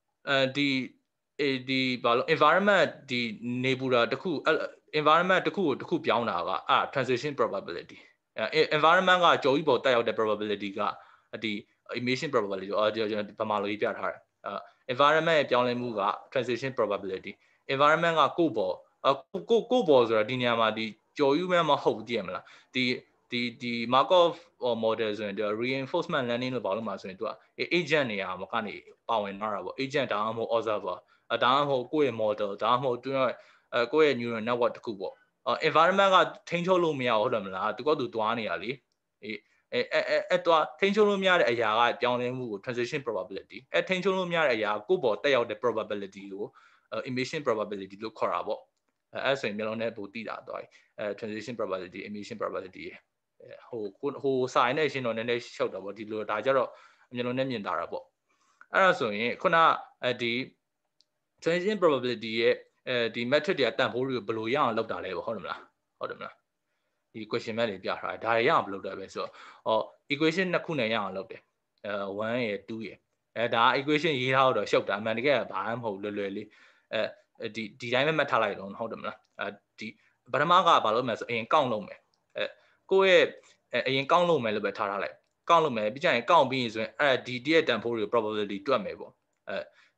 ဒီဘာလို့ environment ဒီနေပူတာတခု environment တခုကိုတခုပြောင်းတာကtransition probability environment ကကြော်ကြီးပေါ်တက်ရောက်တဲ့ probability ကဒီ emission probability ကျွန်တော်ဗမာလိုရေးပြထားတယ်environment ရဲ့ပြောင်းလဲမှုက transition probability environment ကကိုယ့်ပေါ်ဆိုတာဒီနေရာမှာဒီကြော်ကြီးမှမဟုတ်ဘူးတည်ရမလားဒီ Markov model ဆိုရင် reinforcement learning လို့ဘာလို့မှာဆိုရင်သူက agent နေရာမှာကနေပါဝင်လာတာပေါ့ agent ဒါမှမဟုတ် observer ဒါမှမဟုတ်ကိုယ့်ရဲ့ model ဒါမှမဟုတ်သူကကိုယ့်ရဲ့ neural network တခုပေါ့environment ကထိန်းချုပ်လို့မရဘူးဟုတ်တယ်မလားသူကသူသွားနေရလေတော့ထိန်းချုပ်လို့မရတဲ့အရာကပြောင်းလဲမှုကို transition probability ထိန်းချုပ်လို့မရတဲ့အရာကိုယ့်ပေါ်တက်ရောက်တဲ့ probability ကို emission probability လို့ခေါ်တာပေါ့အဲ့ဆိုရင်မျိုးလုံးနဲ့ပို့တည်တာတော့transition probability emission probability ဟိုစာရင်းနဲ့ရှင်းတော့နည်းနည်းရှုပ်တာပေါ့ဒီလိုဒါကြတော့မျိုးလုံးနဲ့မြင်တာပေါ့အဲ့ဒါဆိုရင်ခုနဒီ transition probability ရဲ့ဒီ metric တွေကတန်ဖိုးတွေကိုဘယ်လိုရအောင်လုပ်တာလဲပေါ့ဟုတ်တယ်မလားဒီ question mark တွေပြထားတယ်ဒါတွေရအောင်ဘယ်လိုလုပ်တာပဲဆိုတော့equation နှစ်ခုနဲ့ရအောင်လုပ်တယ်1ရယ်2ရယ်ဒါ equation ရေးထားတော့ရှုပ်တာအမှန်တကယ်ဘာမှမဟုတ်လွယ်လွယ်လေးဒီတိုင်းပဲမှတ်ထားလိုက်တော့ဟုတ်တယ်မလားဒီပထမကဘာလုပ်မလဲဆိုအရင်ကောက်လုပ်မယ်ကိုယ့်ရဲ့အရင်ကောက်လုပ်မယ်လို့ပဲထားလိုက်ကောက်လုပ်မယ်ပြီးကြရင်ကောက်ပြီးဆိုရင်ဒီတည့်ရဲ့တန်ဖိုးတွေ probability တွက်မယ်ပေါ့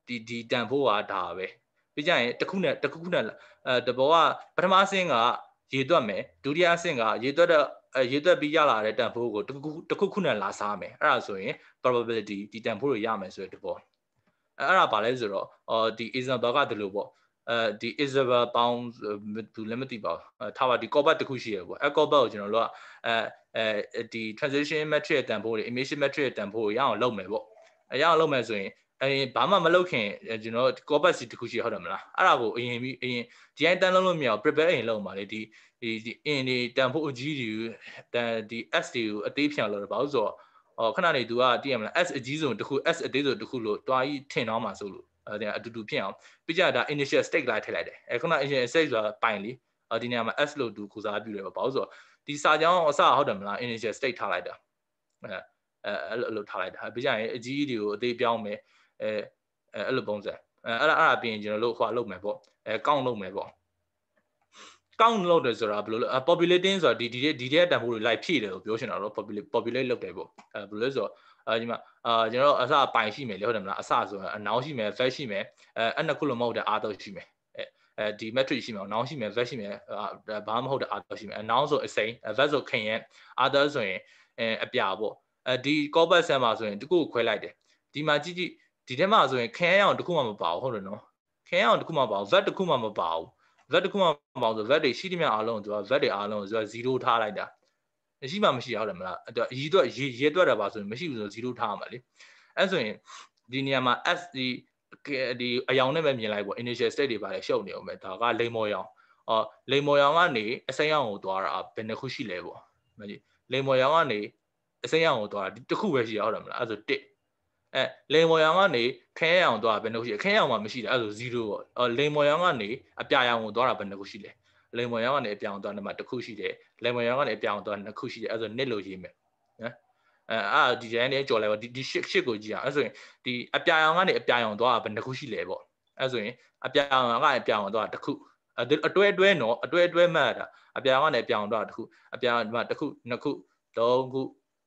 ဒီတန်ဖိုးကဒါပဲပြီးကြရင်တစ်ခုနဲ့တဘောကပထမအဆင့်ကရေတွက်မယ်ဒုတိယအဆင့်ကရေတွက်ပြီးရလာတဲ့တန်ဖိုးကိုတစ်ခုနဲ့လာစားမယ်အဲ့ဒါဆိုရင် probability ဒီတန်ဖိုးတွေရမယ်ဆိုတဲ့တဘောအဲ့ဒါဘာလဲဆိုတော့ဒီ example ကဒီလိုပေါ့ဒီ Isabel ပေါင်းဘူးလည်းမသိပါဘူးထားပါဒီ corpus တစ်ခုရှိရပေါ့အဲ့ corpus ကိုကျွန်တော်တို့ကဒီ transition metric တန်ဖိုးတွေ emission metric တန်ဖိုးကိုရအောင်လုပ်မယ်ပေါ့ရအောင်လုပ်မယ်ဆိုရင်ဘာမှမလုပ်ခင်ကျွန်တော် corpus တစ်ခုရှိဟုတ်တယ်မလားအဲ့ဒါကိုအရင်ဒီတိုင်းတန်းလုံးလို့မရအောင် prepare ရင်လုပ်ပါလေဒီဒီတန်ဖိုးအကြီးတွေဒီ S တွေကိုအသေးဖြန်လို့ဘာလို့ဆိုတော့ခဏနေ तू ကသိရမလား S အကြီးဆုံးတစ်ခု S အသေးဆုံးတစ်ခုလို့တွားကြီးထင်တော့မှာဆိုလို့အတူတူဖြစ်အောင်ပြီးကြဒါ initial state လိုက်ထည့်လိုက်တယ်ခုန initial state ဆိုတာပိုင်လေဒီနေရာမှာ S လို့ तू ကိုစားပြုတယ်ဘာလို့ဆိုတော့ဒီစာကြောင်းအစဟုတ်တယ်မလား initial state ထားလိုက်တာအဲ့လိုထားလိုက်တာပြီးကြရင်အကြီးတွေကိုအသေးပြောင်းမယ်အဲ့လိုပုံစံအဲ့ဒါပြီးရင်ကျွန်တော်တို့ဟိုလုပ်မယ်ပေါ့ကောင့်လုပ်မယ်ပေါ့ကောင့်လုပ်တယ်ဆိုတာဘယ်လိုလဲ populating ဆိုတာဒီတဲ့တန်ဖိုးတွေလိုက်ဖြည့်တယ်လို့ပြောချင်တာတော့ populate လုပ်တယ်ပေါ့ဘယ်လိုလဲဆိုတော့ဒီမှာကျွန်တော်အစပိုင်ရှိမယ်လေဟုတ်တယ်မလားအစဆိုရင်အနောင်ရှိမယ် vet ရှိမယ်အဲ့နှစ်ခုလုံးမဟုတ်တဲ့ R ရှိမယ်ဒီ metric ရှိမယ်အနောင်ရှိမယ် vet ရှိမယ်ဘာမှမဟုတ်တဲ့ R ရှိမယ်အနောင်ဆိုအစိမ်း vet ဆိုခင်ရဲ့ R ဆိုရင်အပြာပေါ့ဒီ corpus ဆန်မှာဆိုရင်တခုကိုခွဲလိုက်တယ်ဒီမှာကြည့်ဒီထဲမှာဆိုရင်ခင်ရအောင်တခုမှမပါဘူးဟုတ်တယ်နော်ခင်ရအောင်တခုမှမပါဘူး vet တခုမှမပါဘူး vet တခုမှမပါဘူးဆို vet တွေရှိသမျှအားလုံးသူက vet တွေအားလုံးကိုသူက0ထားလိုက်တာမရှိမှမရှိဟုတ်တယ်မလားရေတွက်တာပါဆိုရင်မရှိဘူးဆို0ထားရမှာလေအဲ့ဆိုရင်ဒီနေရာမှာ S ဒီအယောင်နဲ့ပဲမြင်လိုက်ပေါ့ initial state တွေပါလေရှုပ်နေအောင်ပဲဒါကလိမ်မော်ရောင်လိမ်မော်ရောင်ကနေအစိမ်းရောင်ကိုသွားတာဘယ်နှခုရှိလဲပေါ့မကြည့်လိမ်မော်ရောင်ကနေအစိမ်းရောင်ကိုသွားတာဒီတစ်ခုပဲရှိရဟုတ်တယ်မလားအဲ့ဆို1လိမ်မော်ရောင်ကနေခင်းရောင်သွားဘယ်နှခုရှိလဲခင်းရောင်မှာမရှိတယ်အဲ့ဆို0ပေါ့လိမ်မော်ရောင်ကနေအပြာရောင်ကိုသွားတာဘယ်နှခုရှိလဲလိမ်မော်ရောင်ကနေအပြာရောင်သွားတယ်မှာတစ်ခုရှိတယ်လိမ်မော်ရောင်ကနေအပြာရောင်သွားနှစ်ခုရှိတယ်အဲ့ဆို1လို့ရေးမယ်နော်ဒီတိုင်းလေးကြော်လိုက်ပါဒီရှစ်ကိုကြည့်အောင်အဲ့ဆိုရင်ဒီအပြာရောင်ကနေအပြာရောင်သွားတာဘယ်နှခုရှိလဲပေါ့အဲ့ဆိုရင်အပြာရောင်ကနေအပြာရောင်သွားတာတစ်ခုအတွဲနော်အတွဲမှတ်တာအပြာရောင်ကနေအပြာရောင်သွားတာတစ်ခုအပြာရောင်ဒီမှာတစ်ခုနှစ်ခု3ခု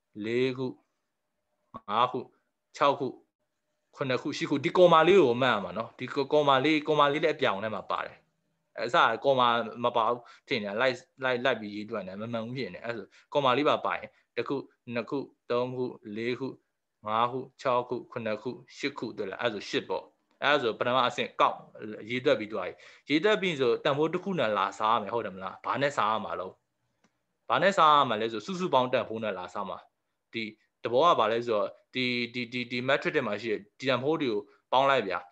4ခု5ခု6ခု9ခု10ခုဒီကော်မာလေးကိုမှတ်ရမှာနော်ဒီကော်မာလေးလည်းအပြောင်ထဲမှာပါတယ်အစကော်မာမပါဘူးထင်တယ်လိုက်ပြီးရေးတွက်နေမမှန်ဘူးဖြစ်နေအဲ့ဆိုကော်မာလေးပါပါရင်တစ်ခုနှစ်ခု3ခု4ခု5ခု6ခု9ခု10ခုတွေ့လားအဲ့ဆို10ပေါ့အဲ့ဆိုပထမအဆင့်ကောက်ရေးတွက်ပြီးတွားရေးတွက်ပြီးဆိုတန်ဖိုးတစ်ခုနဲ့လာစားရမယ်ဟုတ်တယ်မလားဘာနဲ့စားရမှာလို့ဘာနဲ့စားရမှာလဲဆိုစုပေါင်းတန်ဖိုးနဲ့လာစားမှာဒီတဘောကဘာလဲဆိုတော့ဒီ metric တွေမှာရှိတဲ့ဒီတန်ဖိုးတွေကိုပေါင်းလိုက်ဗျာ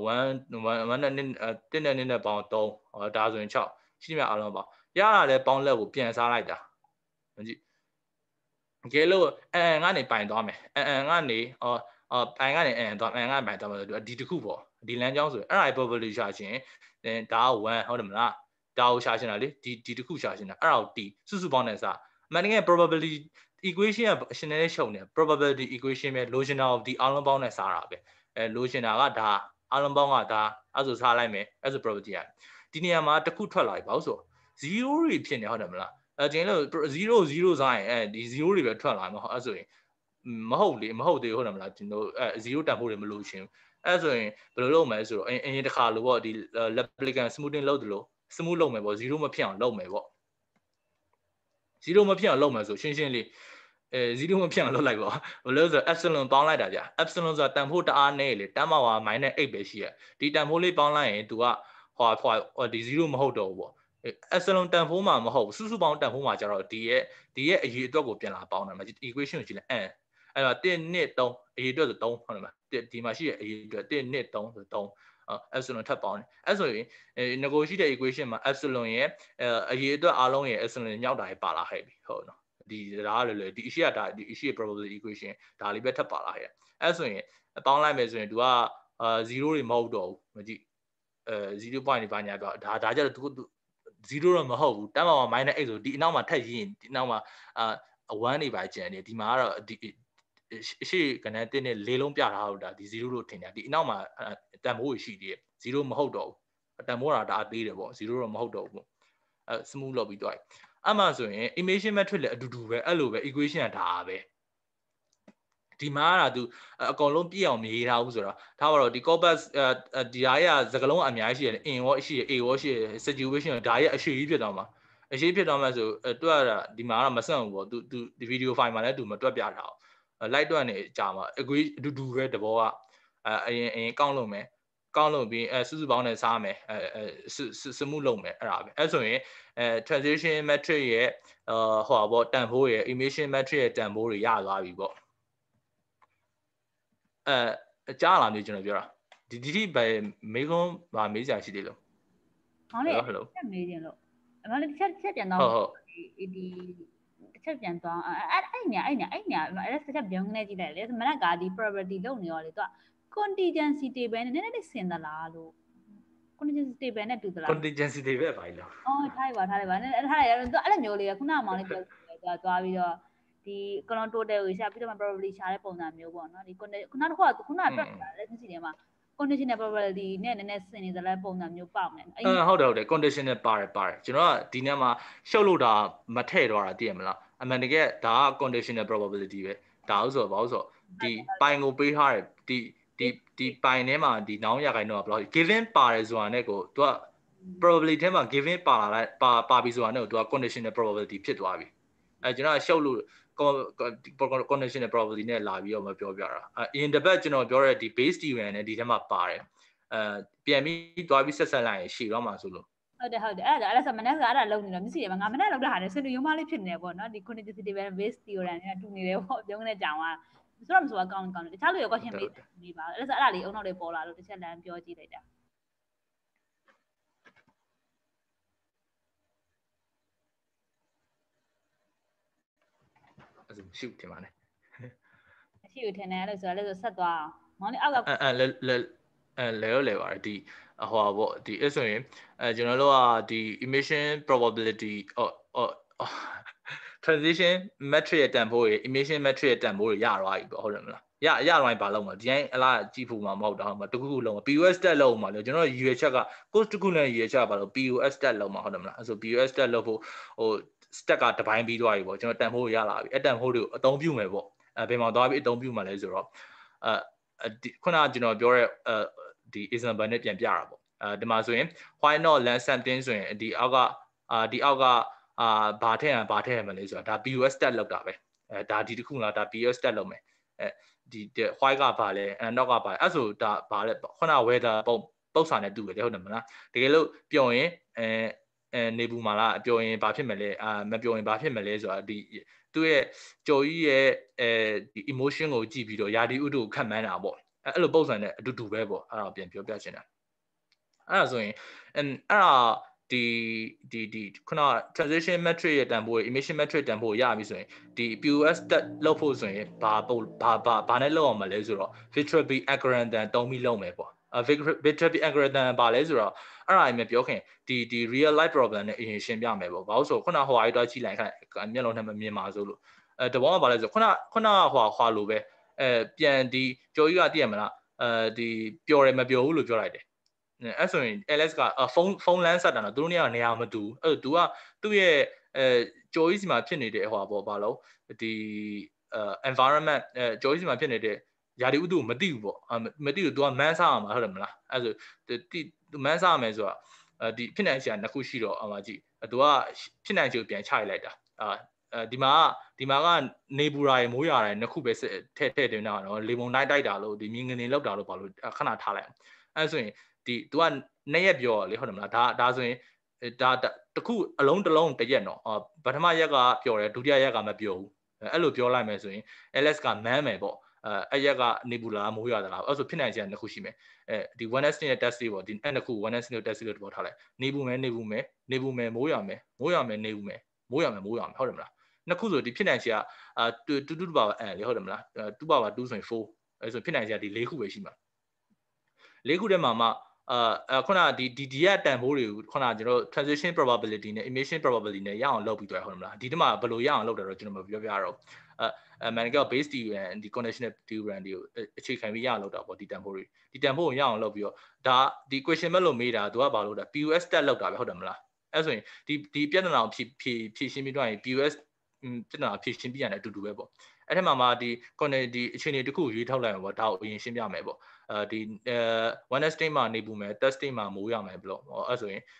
1နဲ့ပေါင်း3ဒါဆိုရင်6ရှိမြအားလုံးပေါင်းရတာလဲပေါင်းလက်ကိုပြန်စားလိုက်တာကြည့်ကဲလို့ကနေပိုင်သွားမယ်ကနေပိုင်ကနေသွားကနေပိုင်သွားမယ်ဒီတစ်ခုပေါ့ဒီလမ်းကြောင်းဆိုရင်အဲ့ဒါ probability ရှာရှင်ဒါက1ဟုတ်တယ်မလားဒါကိုရှာရှင်တာလေဒီတစ်ခုရှာရှင်တာအဲ့ဒါကိုတီစုပေါင်းနဲ့စားအမှန်တကယ် probability equation ကရှင်းနေရှုံနေ probability equation ပဲ logical ဒီအားလုံးပေါင်းနဲ့စားတာပဲlogical ကဒါအားလုံးပေါင်းကဒါအဲ့ဆိုစားလိုက်မယ်အဲ့ဆို probability ဒီနေရာမှာတစ်ခုထွက်လာပြီဘာလို့ဆို0တွေဖြစ်နေဟုတ်တယ်မလားကျင်းလို့0စားရင်ဒီ0တွေပဲထွက်လာမှာအဲ့ဆိုရင်မဟုတ်သေးဟုတ်တယ်မလားကျွန်တော်0တန်ဖို့တွေမလို့ရှင်အဲ့ဆိုရင်ဘယ်လိုလုပ်မလဲဆိုတော့အရင်တစ်ခါလို့ပေါ့ဒီ replicant smoothing လုပ်တယ်လို့ smooth လုပ်မယ်ပေါ့0မဖြစ်အောင်လုပ်မယ်ပေါ့0မဖြစ်အောင်လုပ်မယ်ဆိုရှင်းလေး0မဖြစ်အောင်လုပ်လိုက်ပါဘယ်လိုဆို epsilon ပေါင်းလိုက်တာဗျ epsilon ဆိုတာတန်ဖိုးတအားနဲ့လေတန်းမှာပါ -8 ပဲရှိရဒီတန်ဖိုးလေးပေါင်းလိုက်ရင် तू ကဒီ0မဟုတ်တော့ဘူးပေါ့epsilon တန်ဖိုးမှာမဟုတ်ဘူးစုပေါင်းတန်ဖိုးမှာကျတော့ဒီရဲ့အရေးအတွက်ကိုပြန်လာပေါင်းတယ်မှာ equation ကိုကြည့်လိုက်အဲ့တော့1 2 3အရေးအတွက်ဆို3ဟုတ်တယ်မလားဒီမှာရှိတဲ့အရေးအတွက်1 2 3ဆို3epsilon ထပ်ပေါင်းတယ်အဲ့ဆိုရင်ငကိုရှိတဲ့ equation မှာ epsilon ရဲ့အရေးအတွက်အားလုံးရဲ့ epsilon မြောက်တာပဲပါလာခဲ့ပြီဟုတ်နော်ဒီဒါကလေဒီအရှိကဒါဒီအရှိ probability equation ဒါလေးပဲထပ်ပါလာခဲ့အဲ့ဆိုရင်ပေါင်းလိုက်မယ်ဆိုရင် तू က0တွေမဟုတ်တော့ဘူးမကြည့်0 point ဘာညာပြောဒါကြတော့ तू 0တော့မဟုတ်ဘူးတန်းမှာ -8 ဆိုဒီအနောက်မှာထပ်ရင်းဒီနောက်မှာ1တွေပါကျန်နေဒီမှာကတော့ဒီအရှိကဏ္ဍ1နဲ့4လုံးပြထားလို့ဒါဒီ0လို့ထင်တယ်ဒီအနောက်မှာတန်ဖိုးရှိသေးတယ်0မဟုတ်တော့ဘူးတန်ဖိုးတာအသေးတယ်ပေါ့0တော့မဟုတ်တော့ဘူးsmooth လုပ်ပြီးတော့အမှဆိုရင် emission metric လည်းအတူတူပဲအဲ့လိုပဲ equation ကဒါပဲဒီမှာကသူအကောင်လုံးပြည့်အောင်မရေးထားဘူးဆိုတော့ဒါတော့ဒီ corpus ဒီဟာရစကလုံးအများကြီးရှိတယ် in ရောရှိတယ် a ရောရှိတယ် situation ဒါရအရှိကြီးဖြစ်တော့မှာအရှိဖြစ်တော့မှဆိုတွက်ရတာဒီမှာကတော့မဆန့်ဘူးပေါ့သူဒီ video file မှာလည်းသူမတွက်ပြထားအောင် light တွက်နေကြာမှာ agree အတူပဲတဘောကအရင်ကောက်လို့မယ်ကောက်လို့ပြီးစုစုပေါင်းနဲ့စားမယ်စမှုလုပ်မယ်အဲ့ဒါပဲအဲ့ဆိုရင်transition metric ရဲ့ဟိုပါပေါ့တန်ဖိုးရဲ့ emission metric ရဲ့တန်ဖိုးတွေရသွားပြီပေါ့ကြားလာမျိုးကျွန်တော်ပြောတာဒီတိပဲမေကွန်းဗာမေးစရာရှိသေးလို့ဟုတ်လေချက်မေးခြင်းလို့အမလေးချက်ပြန်တော့ဒီတစ်ချက်ပြန်သွားအဲ့ညာအဲ့ချက်ပြောင်းနေကြည့်လိုက်လေမနက်ကဒီ probability လုပ်နေရောလေသူက contingency table နဲ့နည်းနည်းဆင်သလားလို့ contingency table နဲ့တူသလား contingency table ပဲလို့ထားပါအဲ့လိုမျိုးလေးခုနကမောင်လေးပြောသွားပြီးတော့ဒီကလွန် total ကိုရှာပြီးတော့ probability ရှာတဲ့ပုံစံမျိုးပေါ့နော်ဒီခုနကတော့ခုနအတွက်လည်းသိတယ်မှာ conditional probability နဲ့နည်းနည်းဆင်နေသလားပုံစံမျိုးပေါက်နေဟုတ်တယ် conditional ပါတယ်ကျွန်တော်ကဒီနေ့မှာရှုပ်လို့တာမထည့်တော့တာသိရမလားအမှန်တကယ်ဒါက conditional probability ပဲဒါလို့ဆိုတော့ဘာလို့ဆိုတော့ဒီပိုင်ကိုပေးထားတယ်ဒီပိုင်ထဲမှာဒီနောင်ရခိုင်တော့ဘယ်လောက် given ပါတယ်ဆိုတာနဲ့ကိုသူက probability ထဲမှာ given ပါပြီဆိုတာနဲ့ကိုသူက conditional probability ဖြစ်သွားပြီကျွန်တော်ရှုပ်လို့ conditional probability နဲ့လာပြီးတော့မပြောပြတာအရင်တစ်ပတ်ကျွန်တော်ပြောတဲ့ဒီ base theorem နဲ့ဒီထဲမှာပါတယ်ပြန်ပြီးတွားပြီးဆက်လိုက်ရင်ရှည်တော့မှာဆိုလို့ဟုတ်တယ်အဲ့ဒါမနေ့ကအဲ့ဒါလုံးနေတော့မရှိရပါငါမနေ့လောက်တာဟာလည်းစင်တူရုံးမလေးဖြစ်နေတယ်ပေါ့နော်ဒီ contingency table base theorem နဲ့တူနေတယ်ပေါ့ပြောနေကြောင်ကဆိုတော့မဆိုတော့ကောင်းတယ်တခြားလူရော question ပေးပါအဲ့ဒါလေးအုံနောက်လေးပေါ်လာလို့တစ်ချက်လမ်းပြောကြည့်လိုက်တာရှုပ်တင်ပါနဲ့ရှိရထင်တယ်အဲ့လိုဆိုတော့ဆက်သွားအောင်မောင်လေးအောက်ကလဲပါတယ်ဒီဟိုပါပေါ့ဒီအဲ့ဆိုရင်ကျွန်တော်တို့ကဒီ emission probability transition metric ရဲ့တန်ဖိုးရ emission metric ရဲ့တန်ဖိုးရရသွားပြီပေါ့ဟုတ်တယ်မလားရသွားရင်ဘာလုပ်မှာဒီတိုင်းအလားကြည့်ဖို့မှမဟုတ်တော့မှတခုခုလုံး POS stat လုံးမှာလေကျွန်တော်ရွေချက်က course တခုနဲ့ရွေချက်ပါလို့ POS stat လုံးမှာဟုတ်တယ်မလားအဲ့ဆို POS stat လုံးဖို့ဟို stat ကတပိုင်းပြီးသွားပြီပေါ့ကျွန်တော်တန်ဖိုးရလာပြီအဲ့တန်ဖိုးတွေကိုအသုံးပြုမယ်ပေါ့ဘယ်မှာသွားပြီးအသုံးပြုမှာလဲဆိုတော့ခုနကကျွန်တော်ပြောတဲ့ဒီ example နဲ့ပြန်ပြတာပေါ့ဒီမှာဆိုရင် why not land sampling ဆိုရင်ဒီအောက်ကဘာထည့်ရမလဲဆိုတာဒါ POS stat လောက်တာပဲဒါဒီတစ်ခုလားဒါ POS stat လောက်မယ်ဒီ why ကဘာလဲnot ကဘာလဲအဲ့ဆိုဒါဘာလဲခုန weather ပုံစံနဲ့တူတယ်ဟုတ်တယ်မလားတကယ်လို့ပျော်ရင်နေဘူးမလားပျော်ရင်ဘာဖြစ်မလဲမပျော်ရင်ဘာဖြစ်မလဲဆိုတာဒီသူ့ရဲ့ကြော်ကြီးရဲ့ဒီ emotion ကိုကြည့်ပြီးတော့ယာဒီဥတုကိုခတ်မှန်းတာပေါ့အဲ့လိုပုံစံနဲ့အတူတူပဲပေါ့အဲ့ဒါပြန်ပြောပြချင်တာအဲ့ဒါဆိုရင်အဲ့ဒါဒီခုန transition metric ရဲ့တန်ဖိုး emission metric တန်ဖိုးရပြီဆိုရင်ဒီ POS တက်လောက်ဖို့ဆိုရင်ဘာနဲ့လောက်အောင်မလဲဆိုတော့ Viterbi algorithm သုံးပြီးလုပ်မယ်ပေါ့Viterbi algorithm ဘာလဲဆိုတော့အဲ့ဒါအမြင်ပြောခင်ဒီ real life problem နဲ့အရင်ရှင်းပြမယ်ပေါ့ဘာလို့ဆိုခုနဟိုဟာတွားကြည့်လိုက်ခိုင်းမျက်လုံးနဲ့မမြင်ပါဆိုလို့တဘောကဘာလဲဆိုခုနဟွာလိုပဲပြန်ဒီကြော်ကြီးကသိရမလားဒီပျော်တယ်မပျော်ဘူးလို့ပြောလိုက်တယ်အဲ့ဆိုရင် LS ကဖုန်းလမ်းဆက်တာတော့သူတို့နေရာမတူအဲ့သူကသူ့ရဲ့ကြော်ကြီးစီမှာဖြစ်နေတဲ့ဟိုပေါ့ဘာလို့ဒီ environment ကြော်ကြီးစီမှာဖြစ်နေတဲ့ယာဒီဥတုကိုမသိဘူးပေါ့မသိဘူး तू ကမန်းစားရမှာဟုတ်တယ်မလားအဲ့ဆိုသူမန်းစားရမယ်ဆိုတာဒီဖြစ်နိုင်ချေနှစ်ခုရှိတော့အမကြည့် तू ကဖြစ်နိုင်ချေကိုပြန်ချလိုက်တာဒီမှာကနေပူရာရေမိုးရာရေနှစ်ခုပဲထည့်တင်တာတော့လေပုံတိုင်းတိုက်တာလို့ဒီမြင်းငနေလောက်တာလို့ဘာလို့ခဏထားလိုက်အဲ့ဆိုရင်ဒီ तू ကနှစ်ရက်ပြောလေဟုတ်တယ်မလားဒါဆိုရင်ဒါတခုအလုံးတစ်လုံးတရက်နော်ပထမရက်ကပြောတယ်ဒုတိယရက်ကမပြောဘူးအဲ့လိုပြောလိုက်မယ်ဆိုရင် LS ကမန်းမယ်ပေါ့အဲ့ရက်ကနေပူလာမိုးရသလားအဲ့ဆိုဖြစ်နိုင်ချေနှစ်ခုရှိမယ်ဒီ 1S နဲ့ test လေးပေါ့ဒီအဲ့နှစ်ခု 1S နဲ့ test လေးတော့ထားလိုက်နေပူမယ်မိုးရမယ်နေပူမယ်မိုးရမယ်ဟုတ်တယ်မလားနှစ်ခုဆိုဒီဖြစ်နိုင်ချေကတူပါပါလေဟုတ်တယ်မလားတူပါပါ2ဆိုရင်4အဲ့ဆိုဖြစ်နိုင်ချေဒီ4ခုပဲရှိမှာ4ခုထဲမှာမှခုနဒီရတန်ဖိုးတွေကိုခုနကျွန်တော် transition probability နဲ့ emission probability နဲ့ရအောင်လုပ်ပြီးတော့ဟုတ်မလားဒီတမှာဘယ်လိုရအောင်လုပ်တယ်တော့ကျွန်တော်မပြောပြတော့America base theorem ဒီ conditional theorem တွေကိုအခြေခံပြီးရအောင်လုပ်တာပေါ့ဒီတန်ဖိုးကိုရအောင်လုပ်ပြီးတော့ဒါဒီ question မဲ့လို့မေးတာသူကဘာလို့လဲ POS stat လောက်တာပဲဟုတ်တယ်မလားအဲ့ဆိုရင်ဒီပြဿနာကိုဖြေရှင်းပြီးတော့ရင် POS ပြဿနာဖြေရှင်းပြီးရတယ်အတူတူပဲပေါ့အဲ့ထက်မှဒီခုနဒီအခြေအနေတစ်ခုရွေးထုတ်လိုက်မှာပေါ့ဒါကိုအရင်ရှင်းပြမယ်ပေါ့ဒီone state မှာနေပူမယ် third state မှာမိုးရမယ်ဘလို့အဲ့ဆိုရင်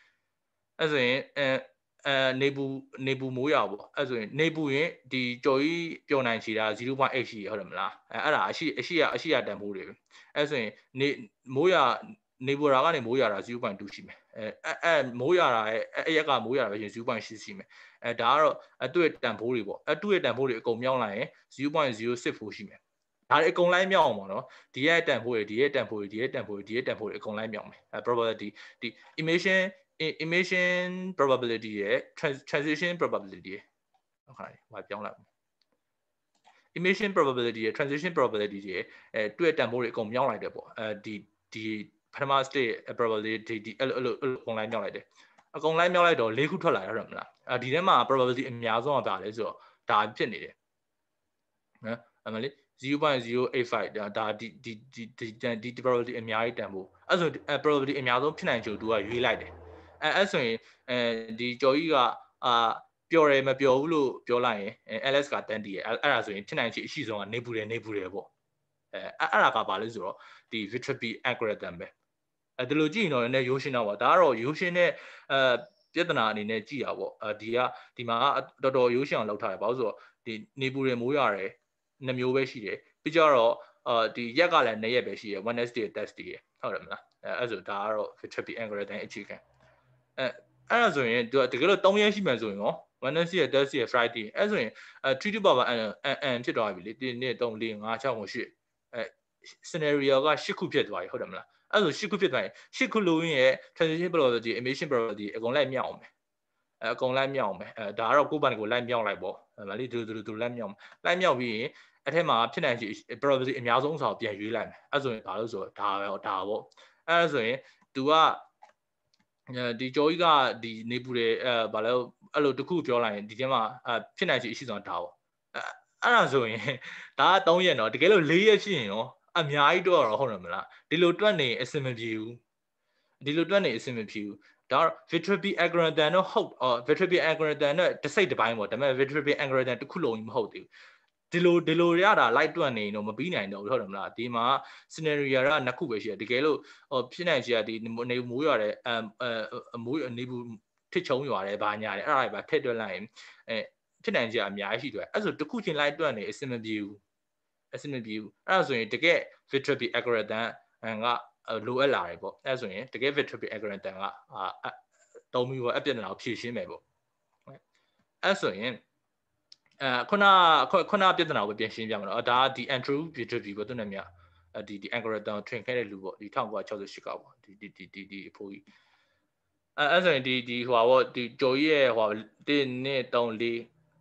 နေပူမိုးရပေါ့အဲ့ဆိုရင်နေပူရင်ဒီကြော်ကြီးပျော်နိုင်ချီတာ 0.8 ရှိဟုတ်တယ်မလားအဲ့ဒါအရှိရတန်ဖိုးတွေအဲ့ဆိုရင်မိုးရနေပူရာကနေမိုးရတာ 0.2 ရှိမယ်မိုးရတာအဲ့ရက်ကမိုးရတာပဲရှင် 0.8 ရှိမယ်ဒါကတော့သူ့ရဲ့တန်ဖိုးတွေပေါ့သူ့ရဲ့တန်ဖိုးတွေအကုန်မြောက်လိုက်ရင် 0.064 ရှိမယ်ဒါတွေအကုန်လိုက်မြောက်အောင်ပေါ့နော်ဒီရဲ့တန်ဖိုးတွေဒီရဲ့တန်ဖိုးတွေအကုန်လိုက်မြောက်မယ်probability ဒီ emission probability ရဲ့ transition probability ရဲ့ဟုတ်ခါလေးပြောင်းလိုက် emission probability ရဲ့ transition probability ရဲ့တွေ့တဲ့တန်ဖိုးတွေအကုန်မြောက်လိုက်တယ်ပေါ့ဒီပထမ state probability ဒီအဲ့လိုအကုန်လိုက်မြောက်လိုက်တယ်အကုန်လိုက်မြောက်လိုက်တော့၄ခုထွက်လာရတော့မလားဒီထဲမှာ probability အများဆုံးကပါလဲဆိုတော့ဒါဖြစ်နေတယ်နော်အမလေး 0.085 ဒါဒီ probability အများကြီးတန်ဖို့အဲ့ဆို probability အများဆုံးဖြစ်နိုင်ကြသူကရွေးလိုက်တယ်အဲ့ဆိုရင်ဒီကြော်ကြီးကပျော်တယ်မပျော်ဘူးလို့ပြောလိုက်ရင် LS ကတန်းတည်ရအဲ့ဒါဆိုရင်ဖြစ်နိုင်ချေအရှိဆုံးကနေပူတယ်ပေါ့အဲ့ဒါကပါလဲဆိုတော့ဒီ Viterbi algorithm ပဲဒီလိုကြည့်ရင်တော့လည်းရိုးရှင်းတော့ပါဒါကတော့ရိုးရှင်းတဲ့ပြဿနာအနေနဲ့ကြည့်ရပေါ့ဒီမှာတော်တော်ရိုးရှင်းအောင်လုပ်ထားတယ်ဘာလို့ဆိုတော့ဒီနေပူတယ်မိုးရတယ်2မျိုးပဲရှိတယ်ပြီးကြတော့ဒီရက်ကလည်း2ရက်ပဲရှိတယ် Wednesday test တွေဟုတ်တယ်မလားအဲ့ဆိုဒါကတော့ Viterbi algorithm အခြေခံအဲ့ဒါဆိုရင်တကယ်လို့3ရက်ရှိမှဆိုရင်ရော Wednesday Thursday Friday အဲ့ဆိုရင်3 to power n ဖြစ်သွားပြီလေ1 2 3 4 5 6 8 scenario က8ခုဖြစ်သွားပြီဟုတ်တယ်မလားအဲ့ဆို8ခုဖြစ်သွားရင်8ခုလုံးရဲ့ transition probability emission probability အကုန်လိုက်မြောက်အောင်မယ်အကုန်လိုက်မြောက်အောင်မယ်ဒါကတော့ကိုယ့်ဘာကိုလိုက်မြောက်လိုက်ပေါ့ဗာလေသူလိုက်မြောက်ပြီးရင်အထက်မှာဖြစ်နိုင်ချေ probability အများဆုံးစာကိုပြန်ရွေးလိုက်မယ်အဲ့ဆိုရင်ဘာလို့ဆိုတော့ဒါပေါ့အဲ့ဆိုရင် तू ကဒီကြောကြီးကဒီနေပူတယ်ဗာလဲအဲ့လိုတခုပြောလိုက်ရင်ဒီထဲမှာဖြစ်နိုင်ချေအရှိဆုံးဒါပေါ့အဲ့ဒါဆိုရင်ဒါက3ရက်တော့တကယ်လို့4ရက်ရှိရင်ရောအများကြီးတော့ဟုတ်တယ်မလားဒီလိုတွက်နေအဆင်မပြေဘူးဒါတော့ Viterbi algorithm တော့ဟုတ်Viterbi algorithm နဲ့တစ်စိတ်တစ်ပိုင်းပေါ့ဒါပေမဲ့ Viterbi algorithm တစ်ခုလုံးကြီးမဟုတ်သေးဘူးဒီလိုရတာလိုက်တွက်နေတော့မပြီးနိုင်တော့ဘူးဟုတ်တယ်မလားဒီမှာ scenario က2ခုပဲရှိတယ်တကယ်လို့ဖြစ်နိုင်ချေကဒီနေမိုးရတဲ့မိုးနေဘူးထစ်ချုံရွာတယ်ဘာညာတယ်အဲ့ဒါတွေပါထည့်တွက်လိုက်ရင်ဖြစ်နိုင်ချေအများကြီးရှိတယ်အဲ့ဆိုတစ်ခုချင်းလိုက်တွက်နေအဆင်မပြေဘူးအဲ့ဒါဆိုရင်တကယ် Viterbi algorithm ကလိုအပ်လာတယ်ပေါ့အဲ့ဆိုရင်တကယ် Viterbi algorithm ကသုံးပြီးတော့အပြည့်အနာကိုဖြည့်ရှင်းမယ်ပေါ့အဲ့ဆိုရင်ခုနပြဿနာကိုပြန်ရှင်းပြမှာတော့ဒါကဒီ Andrew Viterbi ပေါ့သူနာမည်ဒီ algorithm ထွင်ခဲ့တဲ့လူပေါ့ဒီ1968ကပေါ့ဒီအဖိုးကြီးအဲ့ဆိုရင်ဒီဟိုပါပေါ့ဒီကြော်ကြီးရဲ့ဟို1 2 3 4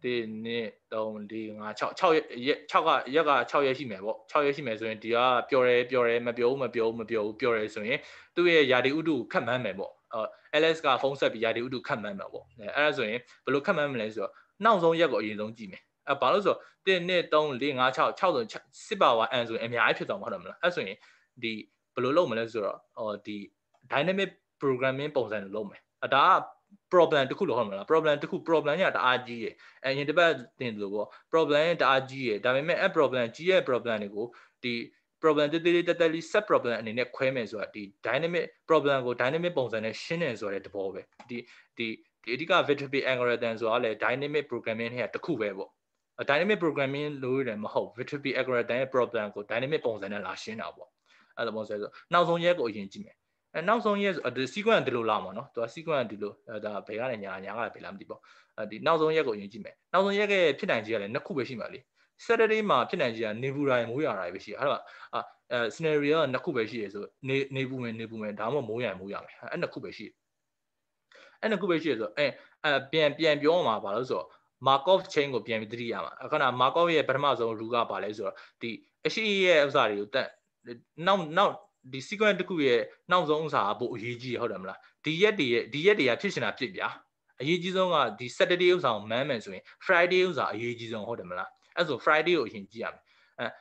1 2 3 4 5 6ရက်က6ရက်ရှိမယ်ပေါ့6ရက်ရှိမယ်ဆိုရင်ဒီကပျော်တယ်မပျော်ဘူးပျော်တယ်ဆိုရင်သူ့ရဲ့ယာဒီဥတုခတ်မှန်းမယ်ပေါ့ LS ကဖုန်းဆက်ပြီးယာဒီဥတုခတ်မှန်းမယ်ပေါ့အဲ့ဒါဆိုရင်ဘယ်လိုခတ်မှန်းမလဲဆိုတော့နောက်ဆုံးရက်ကိုအရင်ဆုံးကြည့်မယ်ဘာလို့ဆိုတော့1 2 3 4 5 6 6ဆိုစစ်ပါဝါ n ဆိုရင်အများကြီးဖြစ်သွားမှာဟုတ်တယ်မလားအဲ့ဆိုရင်ဒီဘယ်လိုလုပ်မလဲဆိုတော့ဒီ dynamic programming ပုံစံလိုလုပ်မယ်ဒါက problem တစ်ခုလို့ဟုတ်မလား problem တစ်ခု problem ညတအားကြီးရယ်အရင်တစ်ပတ်တင်လို့ပေါ့ problem တအားကြီးရယ်ဒါပေမဲ့အဲ့ problem ကြီးရဲ့ problem တွေကိုဒီ problem တက်လေး set problem အနေနဲ့ခွဲမယ်ဆိုတာဒီ dynamic problem ကို dynamic ပုံစံနဲ့ရှင်းတယ်ဆိုတဲ့သဘောပဲဒီအဓိက Viterbi algorithm ဆိုတာလည်း dynamic programming နဲ့တစ်ခုပဲပေါ့ dynamic programming လို့လည်းမဟုတ် Viterbi algorithm ရဲ့ problem ကို dynamic ပုံစံနဲ့လာရှင်းတာပေါ့အဲ့လိုပုံစံဆိုနောက်ဆုံးရက်ကိုအရင်ကြည့်မယ်နောက်ဆုံးရက်ဒီ sequence ဒီလိုလာမှာနော်သူက sequence ဒီလိုဒါဘယ်ကနေညာကဘယ်လာမသိပေါ့ဒီနောက်ဆုံးရက်ကိုအရင်ကြည့်မယ်နောက်ဆုံးရက်ကဖြစ်နိုင်ခြေကလည်း2ခုပဲရှိမှာလေ Saturday မှာဖြစ်နိုင်ခြေကနေပူတိုင်းမိုးရွာတာပဲရှိတယ်အဲ့တော့scenario က2ခုပဲရှိရဆိုနေပူမယ်ဒါမှမဟုတ်မိုးရွာမယ်အဲ့2ခုပဲရှိတယ်ဆိုပြန်ပြောမှာပါလို့ဆိုတော့ Markov chain ကိုပြန်ပြီးသတိရမှာခဏ Markov ရဲ့ပထမဆုံး rule ကပါလဲဆိုတော့ဒီအရှိရဲ့ဥစ္စာတွေကိုနောက်ဒီ sequence တစ်ခုရဲ့နောက်ဆုံးဥစ္စာကပိုအရေးကြီးဟုတ်တယ်မလားဒီရက်တွေကဖြစ်ရှင်တာဖြစ်ဗျာအရေးကြီးဆုံးကဒီ Saturday ဥစ္စာကိုမှန်းမယ်ဆိုရင် Friday ဥစ္စာအရေးကြီးဆုံးဟုတ်တယ်မလားအဲ့ဆို Friday ကိုအရင်ကြည့်ရမယ်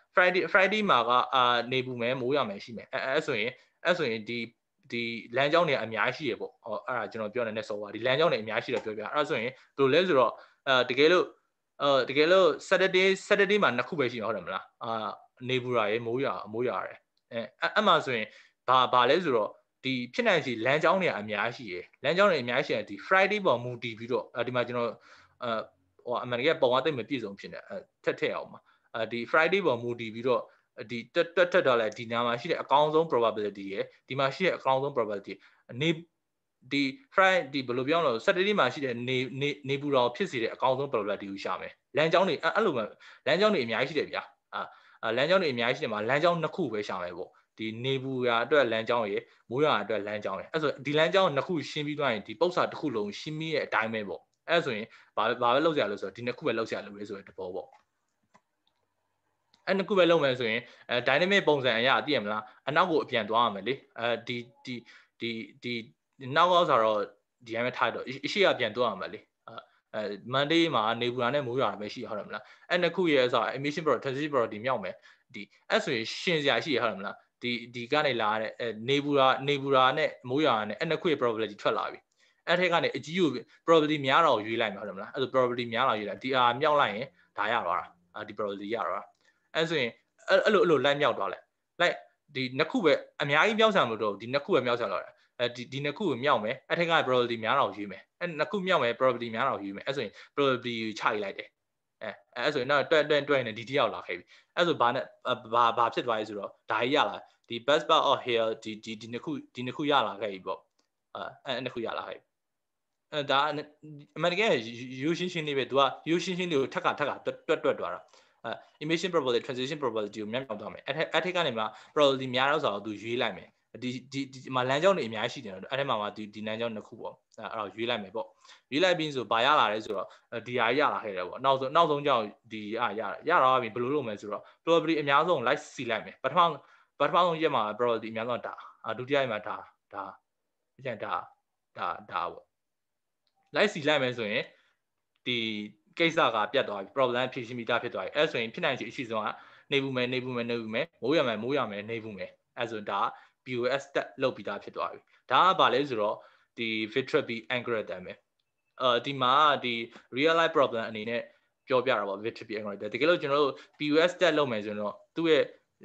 Friday မှာကနေပူမယ်မိုးရမယ်ရှိမယ်အဲ့ဆိုရင်ဒီလမ်းကြောင်းတွေအများကြီးရှိရပေါ့အဲ့ဒါကျွန်တော်ပြောနေတဲ့ software ဒီလမ်းကြောင်းတွေအများကြီးရှိတယ်ပြောပြအဲ့ဆိုရင်ဘယ်လိုလဲဆိုတော့တကယ်လို့တကယ်လို့ Saturday မှာနှစ်ခုပဲရှိမှာဟုတ်တယ်မလားနေပူရာရေမိုးရွာရတယ်အဲ့မှာဆိုရင်ဘာလဲဆိုတော့ဒီဖြစ်နိုင်ချေလမ်းကြောင်းတွေအများကြီးရှိရယ်လမ်းကြောင်းတွေအများကြီးရှိရင်ဒီ Friday ပေါ်မူတည်ပြီးတော့ဒီမှာကျွန်တော်ဟိုအမှန်တကယ်ပုံအသိမပြည့်စုံဖြစ်နေထက်အောင်ပါဒီ Friday ပေါ်မူတည်ပြီးတော့ဒီတက်တော့လဲဒီနာမှာရှိတဲ့အကောင်းဆုံး probability ရယ်ဒီမှာရှိတဲ့အကောင်းဆုံး probability နေဒီ Friday ဘယ်လိုပြောလို့ Saturday မှာရှိတဲ့နေပူတော်ဖြစ်စေတဲ့အကောင်းဆုံး probability ကိုရှာမယ်လမ်းကြောင်းတွေအဲ့လိုမှလမ်းကြောင်းတွေအများကြီးရှိတယ်ဗျာလမ်းကြောင်းတွေအများကြီးရှိတယ်မှာလမ်းကြောင်းနှစ်ခုပဲရှာမယ်ပေါ့ဒီနေပူရာအတွက်လမ်းကြောင်းရယ်မိုးရွာအတွက်လမ်းကြောင်းရယ်အဲ့ဆိုဒီလမ်းကြောင်းနှစ်ခုရှင်းပြီးသွားရင်ဒီပု္ပ္ပစာတစ်ခုလုံးရှင်းပြီးရဲ့အတိုင်းပဲပေါ့အဲ့ဆိုရင်ဘာပဲလုပ်ကြရလို့ဆိုတော့ဒီနှစ်ခုပဲလုပ်ကြရလို့ပဲဆိုရင်တဘောပေါ့အဲ့နှစ်ခုပဲလုပ်မယ်ဆိုရင်dynamic ပုံစံအရာသိရမလားအနောက်ကိုအပြန်သွားရမယ်လေဒီနောက်ကောက်ဆိုတော့ဒီအမှထားတော့အရှိအပြန်သွားရမယ်လေMonday မှာနေပူရာနဲ့မိုးရွာပဲရှိဟုတ်တယ်မလားအဲ့နှစ်ခုရဲ့ဆိုတော့ emission transition probability မြောက်မယ်ဒီအဲ့ဆိုရင်ရှင်စရာရှိရဟုတ်တယ်မလားဒီကနေလာတဲ့နေပူရာနဲ့မိုးရွာနဲ့အဲ့နှစ်ခုရဲ့ probability ထွက်လာပြီအဲ့ထက်ကနေအကြီးကို probability များတော့ရွေးလိုက်မှာဟုတ်တယ်မလားအဲ့ဆို probability များတော့ရွေးလိုက်ဒီမြောက်လိုက်ရင်ဒါရသွားတာဒီ probability ရတော့အဲ့ဆိုရင်အဲ့လိုလိုက်မြောက်သွားလိုက်ဒီနှစ်ခုပဲအများကြီးမြောက်ဆံလို့တော့ဒီနှစ်ခုပဲမြောက်ဆံတော့ဒီနှစ်ခုကိုမြောက်မယ်အဲ့ထက်က probability များတော့ရွေးမယ်အဲ့နှစ်ခုမြောက်မယ် probability များတော့ရွေးမယ်အဲ့ဆိုရင် probability ကိုချလိုက်တယ်အဲ့ဆိုရင်တော့တွဲနေဒီတယောက်လာခဲ့ပြီအဲ့ဆိုဘာဖြစ်သွားလဲဆိုတော့ဒါကြီးရလာဒီ best part of here ဒီနှစ်ခုရလာခဲ့ပြီပေါ့အဲ့နှစ်ခုရလာခဲ့ပြီဒါအမှန်တကယ်ရိုးရှင်းလေးပဲ तू ကရိုးရှင်းလေးကိုထက်ကတွက်သွားတာemission probability transition probability ကိုမြောက်သွားမယ်အဲ့ထက်ကနေမှ probability များတော့ဆိုတော့ तू ရွေးလိုက်မယ်ဒီမှာလမ်းကြောင်းတွေအများကြီးရှိတယ်အဲ့ထဲမှာဒီလမ်းကြောင်းနှစ်ခုပေါ့အဲ့တော့ရွေးလိုက်မယ်ပေါ့ရွေးလိုက်ပြီးဆိုဘာရလာလဲဆိုတော့ဒီဟာရလာခဲ့တယ်ပေါ့နောက်ဆုံးကြောင့်ဒီရတော့ပြီဘယ်လိုလုပ်မလဲဆိုတော့ probability အများဆုံးလိုက်စီလိုက်မယ်ပထမဆုံးရက်မှာ probability အများဆုံးဒါဒုတိယရက်မှာဒါပြန်ဒါပေါ့လိုက်စီလိုက်မယ်ဆိုရင်ဒီကိစ္စကပြတ်သွားပြီ problem ဖြေရှင်းပြီးသားဖြစ်သွားပြီအဲ့ဆိုရင်ဖြစ်နိုင်ချေအရှိဆုံးကနေပူမယ်မိုးရမယ်နေပူမယ်အဲ့ဆိုဒါPOS တက်လုပ်ပြီးသားဖြစ်သွားပြီဒါကဘာလဲဆိုတော့ဒီ Viterbi algorithm ပဲဒီမှာဒီ real life problem အနေနဲ့ပြောပြတာပေါ့ Viterbi algorithm တကယ်လို့ကျွန်တော်တို့ POS တက်လုပ်မယ်ဆိုတော့သူ့ရဲ့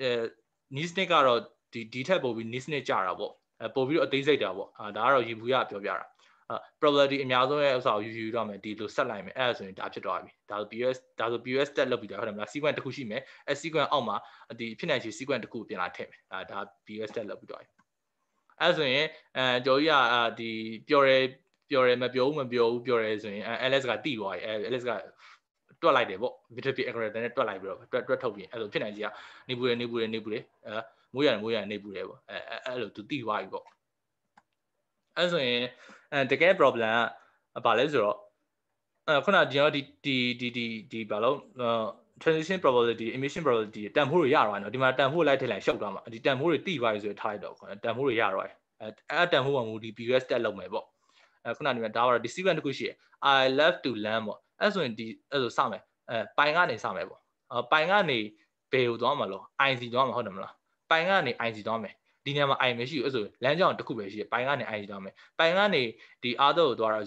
nist ကတော့ဒီထက်ပိုပြီး nist ကြတာပေါ့ပို့ပြီးတော့အသေးစိတ်တာပေါ့ဒါကတော့ရေဘူးရပြောပြတာprobability အများဆုံးရဲ့ဥစ္စာကိုယူတော့မယ်ဒီလိုဆက်လိုက်မယ်အဲ့ဒါဆိုရင်ဒါဖြစ်သွားပြီဒါဆို POS တက်လုပ်ပြီးတော့ဟုတ်တယ်မလား sequence တစ်ခုရှိမယ်အဲ့ sequence အောက်မှာဒီဖြစ်နိုင်ချေ sequence တစ်ခုပြန်လာထည့်မယ်ဒါ POS တက်လုပ်ပြီးတော့အဲ့ဆိုရင်ကျော်ကြီးကဒီပြောတယ်မပြောဘူးပြောတယ်ဆိုရင် Alex ကတိသွားပြီAlex ကတွက်လိုက်တယ်ပေါ့ Viterbi algorithm နဲ့တွက်လိုက်ပြီးတော့တွက်ထုတ်ပြီးအဲ့လိုဖြစ်နိုင်ချေကနေပူတယ်မိုးရနေပူတယ်ပေါ့အဲ့လိုသူတိသွားပြီပေါ့အဲ့ဆိုရင်တကယ် problem ကဘာလဲဆိုတော့ခုနကျွန်တော်ဒီဘာလို့ transition probability emission probability တန်ဖိုးတွေရတော့နော်ဒီမှာတန်ဖိုးလိုက်ထည့်လိုက်ရှုပ်သွားမှာဒီတန်ဖိုးတွေတိသွားပြီဆိုထားလိုက်တော့တန်ဖိုးတွေရတော့အဲ့တန်ဖိုးမှာမူဒီ POS တက်လုပ်မယ်ပေါ့ခုနဒီမှာဒါကတော့ဒီ sequence တစ်ခုရှိရ I love to learn ပေါ့အဲ့ဆိုရင်အဲ့ဆိုစမယ်ပိုင်ကနေစမယ်ပေါ့ပိုင်ကနေဘယ်ကိုသွားမှာလို့ IC သွားမှာဟုတ်တယ်မလားပိုင်ကနေ IC သွားမယ်ဒီနေရာမှာ I မရှိဘူးအဲ့ဆိုလမ်းကြောင်းတစ်ခုပဲရှိတယ်ပိုင်ကနေ IC သွားမယ်ပိုင်ကနေဒီ other ကိုသွားတာ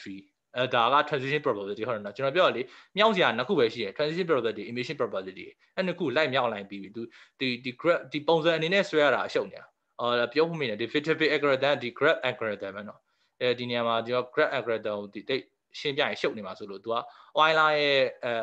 0.3ဒါက transition probability ဟုတ်တယ်နော်ကျွန်တော်ပြောရလေမြောက်စရာနှစ်ခုပဲရှိတယ် transition probability emission probability အဲ့နှစ်ခုလိုက်မြောက်လိုက်ပြီးဒီ graph ဒီပုံစံအနေနဲ့ဆွဲရတာအရှုပ်နေတာပြောဖို့မိတယ်ဒီ Viterbi algorithm ဒီ graph algorithm ပဲနော်ဒီနေရာမှာကျွန်တော် graph algorithm ကိုဒီရှင်းပြရင်ရှုပ်နေမှာဆိုလို့ तू က Euler ရဲ့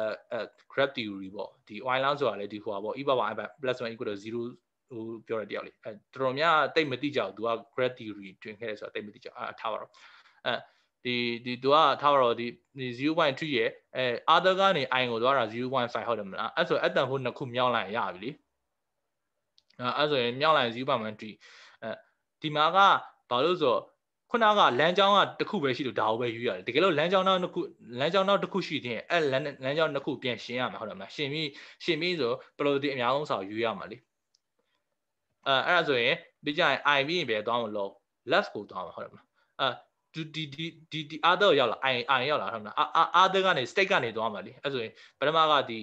graph theory ပေါ့ဒီ Euler ဆိုတာလေဒီဟိုပါပေါ့ e power i plus 1 equal to 0ဟိုပြောရတဲ့တယောက်လေတော်တော်များတိတ်မသိကြဘူး तू က graph theory တွင်ခဲ့တယ်ဆိုတာတိတ်မသိကြထားပါတော့ဒီ तू ကထားပါတော့ဒီ 0.3 ရဲ့other ကနေ i ကိုသွားတာ 0.5 ဟုတ်တယ်မလားအဲ့ဆိုအတန်ဟိုနှစ်ခုမြောက်လိုက်ရပြီလေအဲ့ဆိုရင်မြောက်လိုက် 0.3 ဒီမှာကဘာလို့ဆိုခုနကလမ်းကြောင်းကတစ်ခုပဲရှိလို့ဒါကိုပဲယူရတယ်တကယ်လို့လမ်းကြောင်းနောက်တစ်ခုရှိတဲ့အဲ့လမ်းကြောင်းတစ်ခုပြန်ရှင်းရမှာဟုတ်တယ်မလားရှင်းပြီးဆို probability အများဆုံးစာကိုယူရမှာလေအဲ့ဒါဆိုရင်ဒီကြရင် i ပြီးရင်ပဲသွားမလို့ left ကိုသွားမှာဟုတ်တယ်မလားဒီ other ရောက်လာ i ရောက်လာဟုတ်မလား other ကနေ state ကနေသွားမှာလေအဲ့ဆိုရင်ပထမကဒီ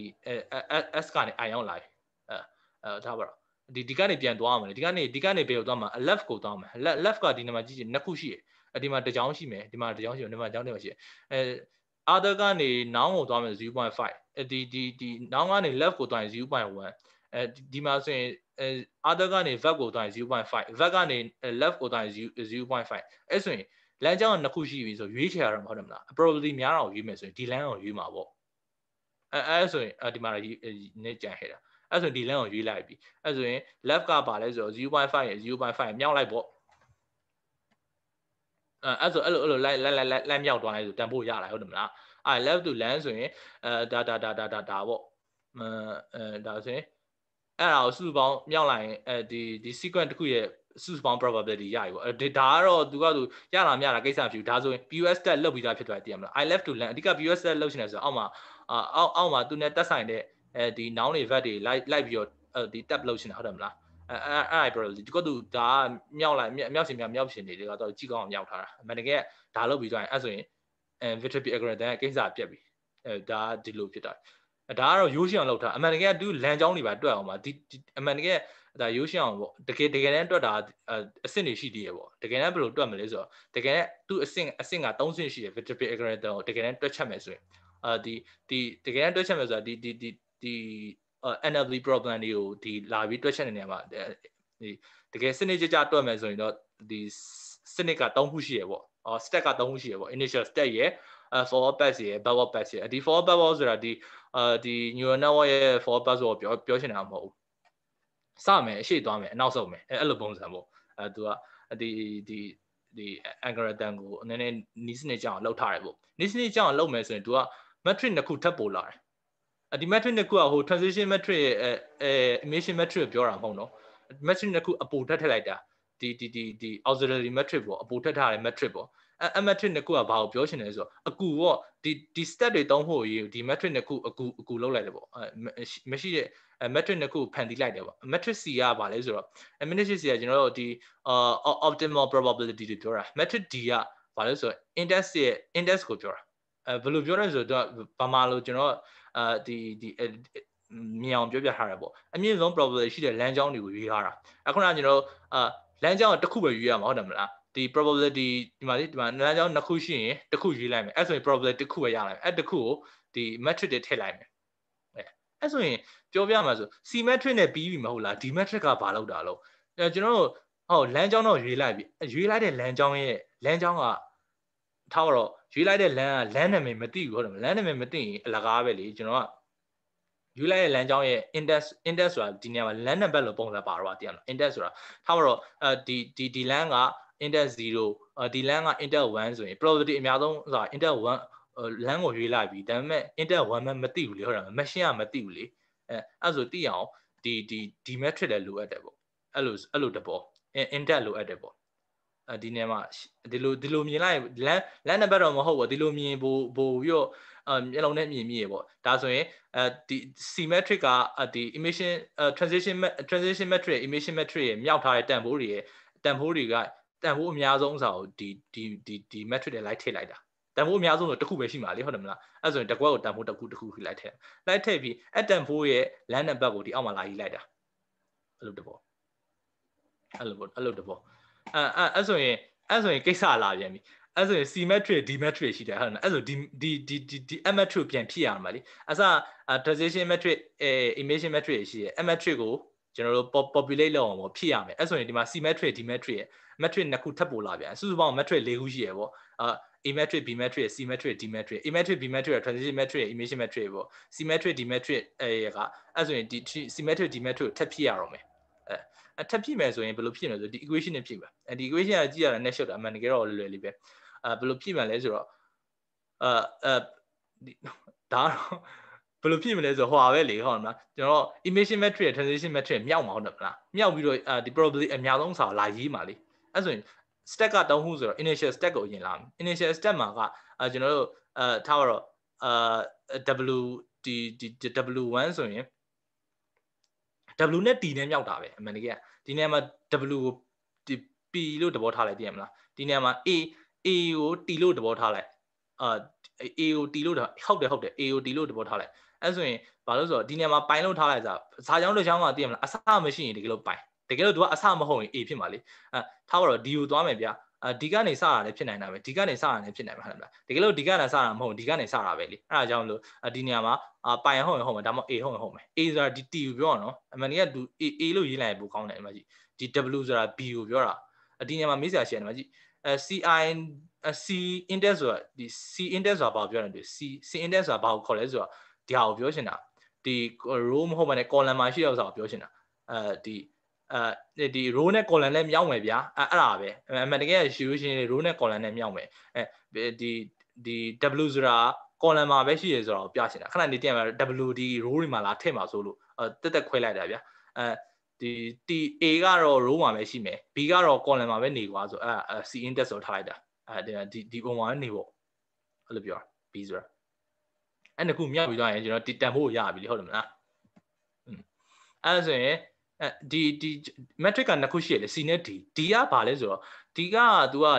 s ကနေ i ရောက်လာပြီထားပါတော့ဒီကနေပြန်သွားမှာလေဒီကနေဘယ်ကိုသွားမှာ left ကိုသွားမှာ left ကဒီနေရာမှာကြည့်နှစ်ခုရှိတယ်ဒီမှာတစ်ကြောင်းရှိမယ်ဒီမှာတစ်ကြောင်းရှိမယ်ဒီမှာတစ်ကြောင်းတွေရှိတယ် other ကနေ noun ကိုသွားမယ် 0.5 ဒီ noun ကနေ left ကိုသွားရင် 0.1 ဒီမှာဆိုရင် other ကနေ verb ကိုသွားရင် 0.5 verb ကနေ left ကိုသွားရင် 0.5 အဲ့ဆိုရင်လမ်းကြောင်းကနှစ်ခုရှိပြီဆိုရွေးချယ်ရတော့မဟုတ်တယ်မလား probability များတော့ရွေးမယ်ဆိုရင်ဒီလမ်းကိုရွေးမှာပေါ့အဲ့ဆိုရင်ဒီမှာနေကြံခဲ့တာအဲ့ဆိုရင်ဒီလမ်းကိုရွေးလိုက်ပြီအဲ့ဆိုရင် left ကပါလဲဆိုတော့ 0.5 ရယ် 0.5 မြောက်လိုက်ပေါ့အဲ့ဆိုအဲ့လိုလိုက်မြောက်သွားလိုက်ဆိုတန်ဖို့ရလာဟုတ်တယ်မလားအဲ့ left to land ဆိုရင်ဒါပေါ့ဒါဆိုရင်အဲ့ဒါကိုစုပေါင်းမြောက်လိုက်ရင်ဒီ sequence တစ်ခုရဲ့စုပေါင်း probability ရပြီပေါ့ဒါကတော့သူကရလာမြတာကိစ္စဖြစ်ဘူးဒါဆိုရင် POS stat လောက်ပြီးသားဖြစ်သွားတယ်သိရမလား I left to land အဓိက POS stat လောက်ရှင်နေဆိုအောက်မှာသူနဲ့တက်ဆိုင်တဲ့ဒီ noun တွေ verb တွေလိုက်ပြီးတော့ဒီ tab လောက်ရှင်တာဟုတ်တယ်မလားအဲ့ probability ဒီကတော့ဒါမြောက်ရှင်နေတယ်ကတော့ကြည့်ကောင်းအောင်မြောက်ထားတာအမှန်တကယ်ဒါလောက်ပြီးသွားရင်အဲ့ဆိုရင်Viterbi algorithm ရဲ့ကိစ္စပြက်ပြီဒါဒီလိုဖြစ်တာဒါကတော့ရိုးရှင်းအောင်လုပ်ထားအမှန်တကယ်သူလမ်းကြောင်းတွေပါတွက်အောင်ပါဒီအမှန်တကယ်ဒါရိုးရှင်းအောင်ပေါ့တကယ်တမ်းတွက်တာအဆင့်တွေရှိသေးရပေါ့တကယ်တမ်းဘယ်လိုတွက်မလဲဆိုတော့တကယ်သူအဆင့်က3ဆင့်ရှိတယ် Viterbi algorithm ကိုတကယ်တမ်းတွက်ချက်မယ်ဆိုရင်ဒီတကယ်တမ်းတွက်ချက်မယ်ဆိုတာဒီNLP problem တွေကိုဒီလာပြီးတွက်ချက်နေနေမှာဒီတကယ်စနစ်ကြတွက်မယ်ဆိုရင်တော့ဒီစနစ်က3ခုရှိရပေါ့step က3ခုရှိရပေါ့ initial step ရယ်forward pass ရယ် backward pass ရယ်ဒီ forward pass ဆိုတာဒီ neural network ရဲ့ forward pass ကိုပြောချင်တာမဟုတ်ဘူးစမယ်အရှိသွားမယ်အနောက်ဆုတ်မယ်အဲ့လိုပုံစံပေါ့သူကဒီ algorithm ကိုနည်းနည်းနီးစနစ်ကြောင်းလောက်ထားတယ်ပေါ့နီးစနစ်ကြောင်းလောက်မယ်ဆိုရင်သူက metric နှစ်ခုထပ်ပို့လာတယ်ဒီ metric နှစ်ခုကဟို transition metric ရဲ့emission metric ကိုပြောတာမဟုတ်နော် metric နှစ်ခုအပိုထပ်ထည့်လိုက်တာဒီ auxiliary metric ပေါ့အပိုထပ်ထားတဲ့ metric ပေါ့အဲ့ metric နှစ်ခုကဘာကိုပြောချင်လဲဆိုတော့အကူပေါ့ဒီ step တွေတုံးဖို့ရေးဒီ metric နှစ်ခုအကူလောက်လိုက်တယ်ပေါ့မရှိတဲ့metric နှစ်ခုဖန်တီးလိုက်တယ်ပေါ့ metric C ကဘာလဲဆိုတော့ metric C ကကျွန်တော်တို့ဒီ optimal probability တွေပြောတာ metric D ကဘာလဲဆိုတော့ index ရဲ့ index ကိုပြောတာဘယ်လိုပြောလဲဆိုတော့ဘာမှလို့ကျွန်တော်ဒီမြင်အောင်ပြောပြထားတယ်ပေါ့အမြင့်ဆုံး probability ရှိတဲ့လမ်းကြောင်းတွေကိုရွေးထားတာအခုနကကျွန်တော်လမ်းကြောင်းတစ်ခုပဲရွေးရမှာဟုတ်တယ်မလားဒီ probability ဒီမှာလမ်းကြောင်းနှစ်ခုရှိရင်တစ်ခုရွေးလိုက်မယ်အဲ့ဆိုရင် probability တစ်ခုပဲရလိုက်မယ်အဲ့တစ်ခုကိုဒီ metric တွေထည့်လိုက်မယ်အဲ့ဆိုရင်ပြောပြမှာဆို C metric နဲ့ပြီးပြီမဟုတ်လားဒီ metric ကဘာလောက်တာလို့ကျွန်တော်တို့လမ်းကြောင်းတော့ရွေးလိုက်ပြီရွေးလိုက်တဲ့လမ်းကြောင်းကထားတော့ရွေးလိုက်တဲ့လမ်းနာမည်မသိဘူးဟုတ်တယ်မလားလမ်းနာမည်မသိရင်အလကားပဲလေကျွန်တော်ကရွေးလိုက်တဲ့လမ်းကြောင်းရဲ့ index ဆိုတာဒီနေရာမှာလမ်းနံပါတ်လို့ပုံစံပါတော့တရားလား index ဆိုတာထားတော့ဒီလမ်းက index 0ဒီလမ်းက index 1ဆိုရင် probability အများဆုံးဆိုတာ index 1လမ်းကိုရွေးလိုက်ပြီဒါပေမဲ့ index 1မသိဘူးလေဟုတ်တယ်မရှင်းကမသိဘူးလေအဲ့ဆိုသိအောင်ဒီ metric လည်းလိုအပ်တယ်ပေါ့အဲ့လိုတပေါ် index လိုအပ်တယ်ပေါ့ဒီနေရာမှာဒီလိုမြင်လိုက်လမ်းနံပါတ်တော့မဟုတ်ဘူးဒီလိုမြင်ပို့ပြီးတော့မျက်လုံးနဲ့မြင်မိရပေါ့ဒါဆိုရင်ဒီ symmetric ကဒီ emission transition metric emission metric ရဲ့မြောက်ထားတဲ့တန်ဖိုးတွေကတန်ဖိုးအများဆုံးစာကိုဒီ metric တွေလိုက်ထည့်လိုက်တာတန်ဖိုးအများဆုံးဆိုတစ်ခုပဲရှိမှာလေဟုတ်တယ်မလားအဲ့ဆိုရင်တစ်ခွက်ကိုတန်ဖိုးတစ်ခုလိုက်ထည့်ပြီးအဲ့တန်ဖိုးရဲ့လမ်းနံပါတ်ကိုဒီအောက်မှာလာရေးလိုက်တာအဲ့လိုတဘောအဲ့လိုတဘောအဲ့ဆိုရင်ကိစ္စလာပြန်ပြီအဲ့ဆိုရင် C metric D metric ရှိတယ်ဟုတ်လားအဲ့ဆိုဒီ M metric ပြန်ဖြည့်ရမှာလေအစ transition metric emission metric ရှိတယ် M metric ကိုကျွန်တော်တို့ populate လုပ်အောင်ဖြည့်ရမယ်အဲ့ဆိုရင်ဒီမှာ C metric D metric ရဲ့ metric နှစ်ခုထပ်ပို့လာပြန်စုစုပေါင်း metric ၄ခုရှိရပေါ့A metric B metric C metric D metric A metric B metric transition metric emission metric ပေါ့ C metric D metric ကအဲ့ဆိုရင်ဒီ C metric D metric ကိုထပ်ဖြည့်ရတော့မယ်ထပ်ဖြည့်မယ်ဆိုရင်ဘယ်လိုဖြည့်လဲဆိုဒီ equation နဲ့ဖြည့်ပါဒီ equation ကကြည့်ရတာနဲ့ရှုပ်တာအမှန်တကယ်တော့လွယ်လေးပဲဘယ်လိုဖြည့်မှလဲဆိုတော့ဒါဘယ်လိုဖြည့်မလဲဆိုဟိုပါပဲလေဟုတ်လားကျွန်တော် emission metric transition metric မြောက်မှာဟုတ်တယ်မလားမြောက်ပြီးတော့ဒီ probability အများဆုံးစာလာရေးမှာလေအဲ့ဆိုရင် step က3ခုဆိုတော့ initial step ကိုအရင်လာမယ် initial step မှာကကျွန်တော်တို့ထားတော့W1 ဆိုရင်W နဲ့ D နဲ့မြောက်တာပဲအမှန်တကယ်ဒီနေရာမှာ W ကိုဒီ P လို့သဘောထားလိုက်သိရမလားဒီနေရာမှာ A ကို T လို့သဘောထားလိုက်A ကို T လို့ဟုတ်တယ် A ကို T လို့သဘောထားလိုက်အဲ့ဆိုရင်ဘာလို့ဆိုတော့ဒီနေရာမှာပိုင်လို့ထားလိုက်စာကြောင်းတစ်ချောင်းကသိရမလားအစမရှိရင်တကယ်လို့ပိုင်တကယ်လို့သူကအစမဟုတ်ရင် A ဖြစ်မှာလေထားတော့ D ကိုသွားမယ်ဗျဒီကနေစတာလည်းဖြစ်နိုင်တာပဲဒီကနေစတာလည်းဖြစ်နိုင်မှာဟုတ်လားတကယ်လို့ဒီကနေစတာမဟုတ်ဒီကနေစတာပဲလေအဲ့ဒါကြောင့်လို့ဒီနေရာမှာပိုင်ဟုတ်ရင်ဟုတ်မယ်ဒါမှမဟုတ် A ဟုတ်ရင်ဟုတ်မယ် A ဆိုတာဒီ T ကိုပြောရနော်အမှန်တကယ်က A လို့ရေးလိုက်ရင်ပိုကောင်းတယ်အမှန်ကြီးဒီ W ဆိုတာ B ကိုပြောတာဒီနေရာမှာမေးစရာရှိတယ်အမှန်ကြီးCI C index ဆိုတာဒီ C index ဆိုတာဘာကိုပြောလဲC index ဆိုတာဘာကိုခေါ်လဲဆိုတော့ဒီဟာကိုပြောချင်တာဒီ row မဟုတ်ဘဲနဲ့ column မှာရှိတဲ့ဥစ္စာကိုပြောချင်တာဒီ row နဲ့ column နဲ့မြောက်မယ်ဗျာအဲ့ဒါပဲအမှန်တကယ်ရှိလို့ရှိရင် row နဲ့ column နဲ့မြောက်မယ်ဒီ W ဆိုတာ column မှာပဲရှိရဆိုတော့ပြချင်တာခဏနေတင်မှာ W ဒီ row တွေမှာလာထည့်မှာဆိုလို့တက်ခွဲလိုက်တာဗျာဒီ A ကတော့ row မှာပဲရှိမယ် B ကတော့ column မှာပဲနေကွာဆိုC index ဆိုထားလိုက်တာဒီပုံမှာနေပေါ့အဲ့လိုပြော B ဆိုတာအဲ့နှစ်ခုမြောက်ပြီးသွားရင်ကျွန်တော်တန်ဖို့ရပြီလေဟုတ်တယ်မလားအဲ့ဆိုရင်ဒီ metric ကနှစ်ခုရှိရလေ C နဲ့ D ကဘာလဲဆိုတော့ D က तू က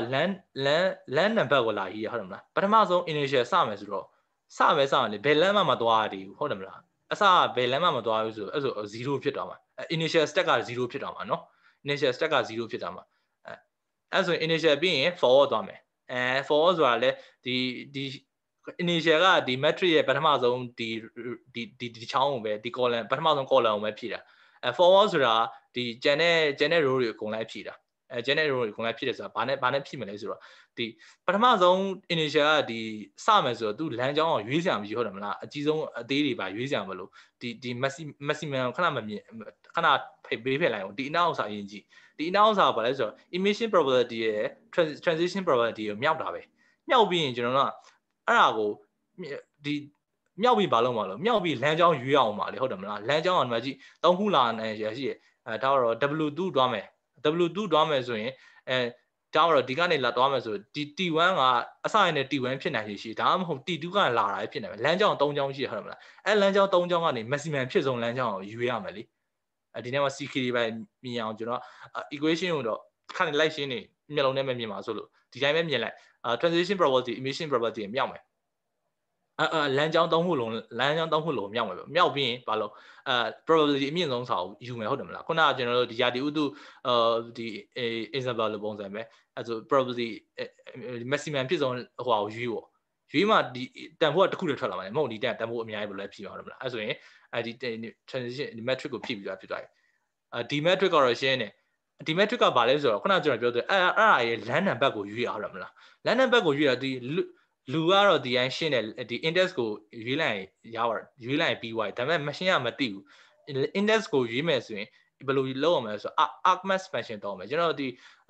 land number ကိုလာရေးရဟုတ်တယ်မလားပထမဆုံး initial စမယ်ဆိုတော့စမယ်လေဘယ် land မှမသွားရဘူးဟုတ်တယ်မလားအစဘယ် land မှမသွားဘူးဆိုအဲ့ဆို0ဖြစ်သွားမှာinitial step က0ဖြစ်သွားမှာเนาะ initial step က0ဖြစ်သွားမှာအဲ့ဆိုရင် initial ပြီးရင် forward သွားမယ်forward ဆိုတာလဲဒီ initial ကဒီ metric ရဲ့ပထမဆုံးဒီချောင်းကိုပဲဒီ column ပထမဆုံး column ကိုပဲဖြည့်တာforward ဆိုတာဒီကျန်တဲ့ row တွေအကုန်လိုက်ဖြည့်တာကျန်တဲ့ row တွေအကုန်လိုက်ဖြည့်တယ်ဆိုတာဘာနဲ့ဖြည့်မလဲဆိုတော့ဒီပထမဆုံး initial ကဒီစမယ်ဆိုတော့သူလမ်းကြောင်းကိုရွေးစရာမရှိဟုတ်တယ်မလားအကြီးဆုံးအသေးတွေပါရွေးစရာမလိုဒီ maximum ခဏမမြင်ခဏဘေးဖယ်လိုက်အောင်ဒီအနောက်ဥစ္စာအရင်ကြည့်ဒီအနောက်ဥစ္စာကဘာလဲဆိုတော့ emission probability ရဲ့ transition probability ကိုမြောက်တာပဲမြောက်ပြီးရင်ကျွန်တော်တို့ကအဲ့ဒါကိုဒီမြောက်ပြီးဘာလုပ်မှာလို့မြောက်ပြီးလမ်းကြောင်းရွေးအောင်ပါလေဟုတ်တယ်မလားလမ်းကြောင်းကဒီမှာကြည့်၃ခုလာနေရရှိရဒါတော့ W2 သွားမယ် W2 သွားမယ်ဆိုရင်ဒါတော့ဒီကနေလာသွားမယ်ဆိုဒီ T1 ကအစရနဲ့ T1 ဖြစ်နိုင်ရှိဒါမှမဟုတ် T2 ကလာတာဖြစ်နိုင်မယ်လမ်းကြောင်း၃ကြောင်းရှိရဟုတ်တယ်မလားအဲ့လမ်းကြောင်း၃ကြောင်းကနေ maximum ဖြစ်ဆုံးလမ်းကြောင်းကိုရွေးရမယ်လေဒီနေ့မှာ CK တွေပဲမြင်အောင်ကျွန်တော် equation ကိုတော့ခဏလိုက်ရှင်းနေမျက်လုံးနဲ့မမြင်ပါဆိုလို့ဒီတိုင်းပဲမြင်လိုက်transition probability emission probability မြောက်မယ်လမ်းကြောင်း၃ခုလုံးမြောက်မယ်မြောက်ပြီးရင်ဘာလို့probability အမြင့်ဆုံးစာကိုယူမယ်ဟုတ်တယ်မလားခုနကကျွန်တော်တို့ဒီရာဒီဥတုဒီ example လိုပုံစံပဲအဲဆို probability maximum ဖြစ်ဆုံးဟိုဟာကိုရွေးပေါ့ရွေးမှဒီတန်ဖိုးကတစ်ခုတည်းထွက်လာမှာလေမဟုတ်ဒီတန်ဖိုးအများကြီးဘယ်လိုလဲဖြည့်ရအောင်မလားအဲဆိုရင်ဒီ transition ဒီ metric ကိုဖြည့်ပြီးသွားဖြစ်သွားပြီဒီ metric ကတော့ရှင်းတယ်ဒီ metric ကဘာလဲဆိုတော့ခုနကကျွန်တော်ပြောတဲ့အဲ့ရဲ့ land number ကိုရွေးရအောင်မလား land number ကိုရွေးရဒီလူကတော့ဒီတိုင်းရှင်းတယ်ဒီ index ကိုရွေးလိုက်ရပါရွေးလိုက်ပြီးသွားတယ်ဒါပေမဲ့ machine ကမသိဘူး index ကိုရွေးမယ်ဆိုရင်ဘယ်လိုလုပ်ရမလဲဆိုတော့ argmax function တောင်းမယ်ကျွန်တော်ဒီ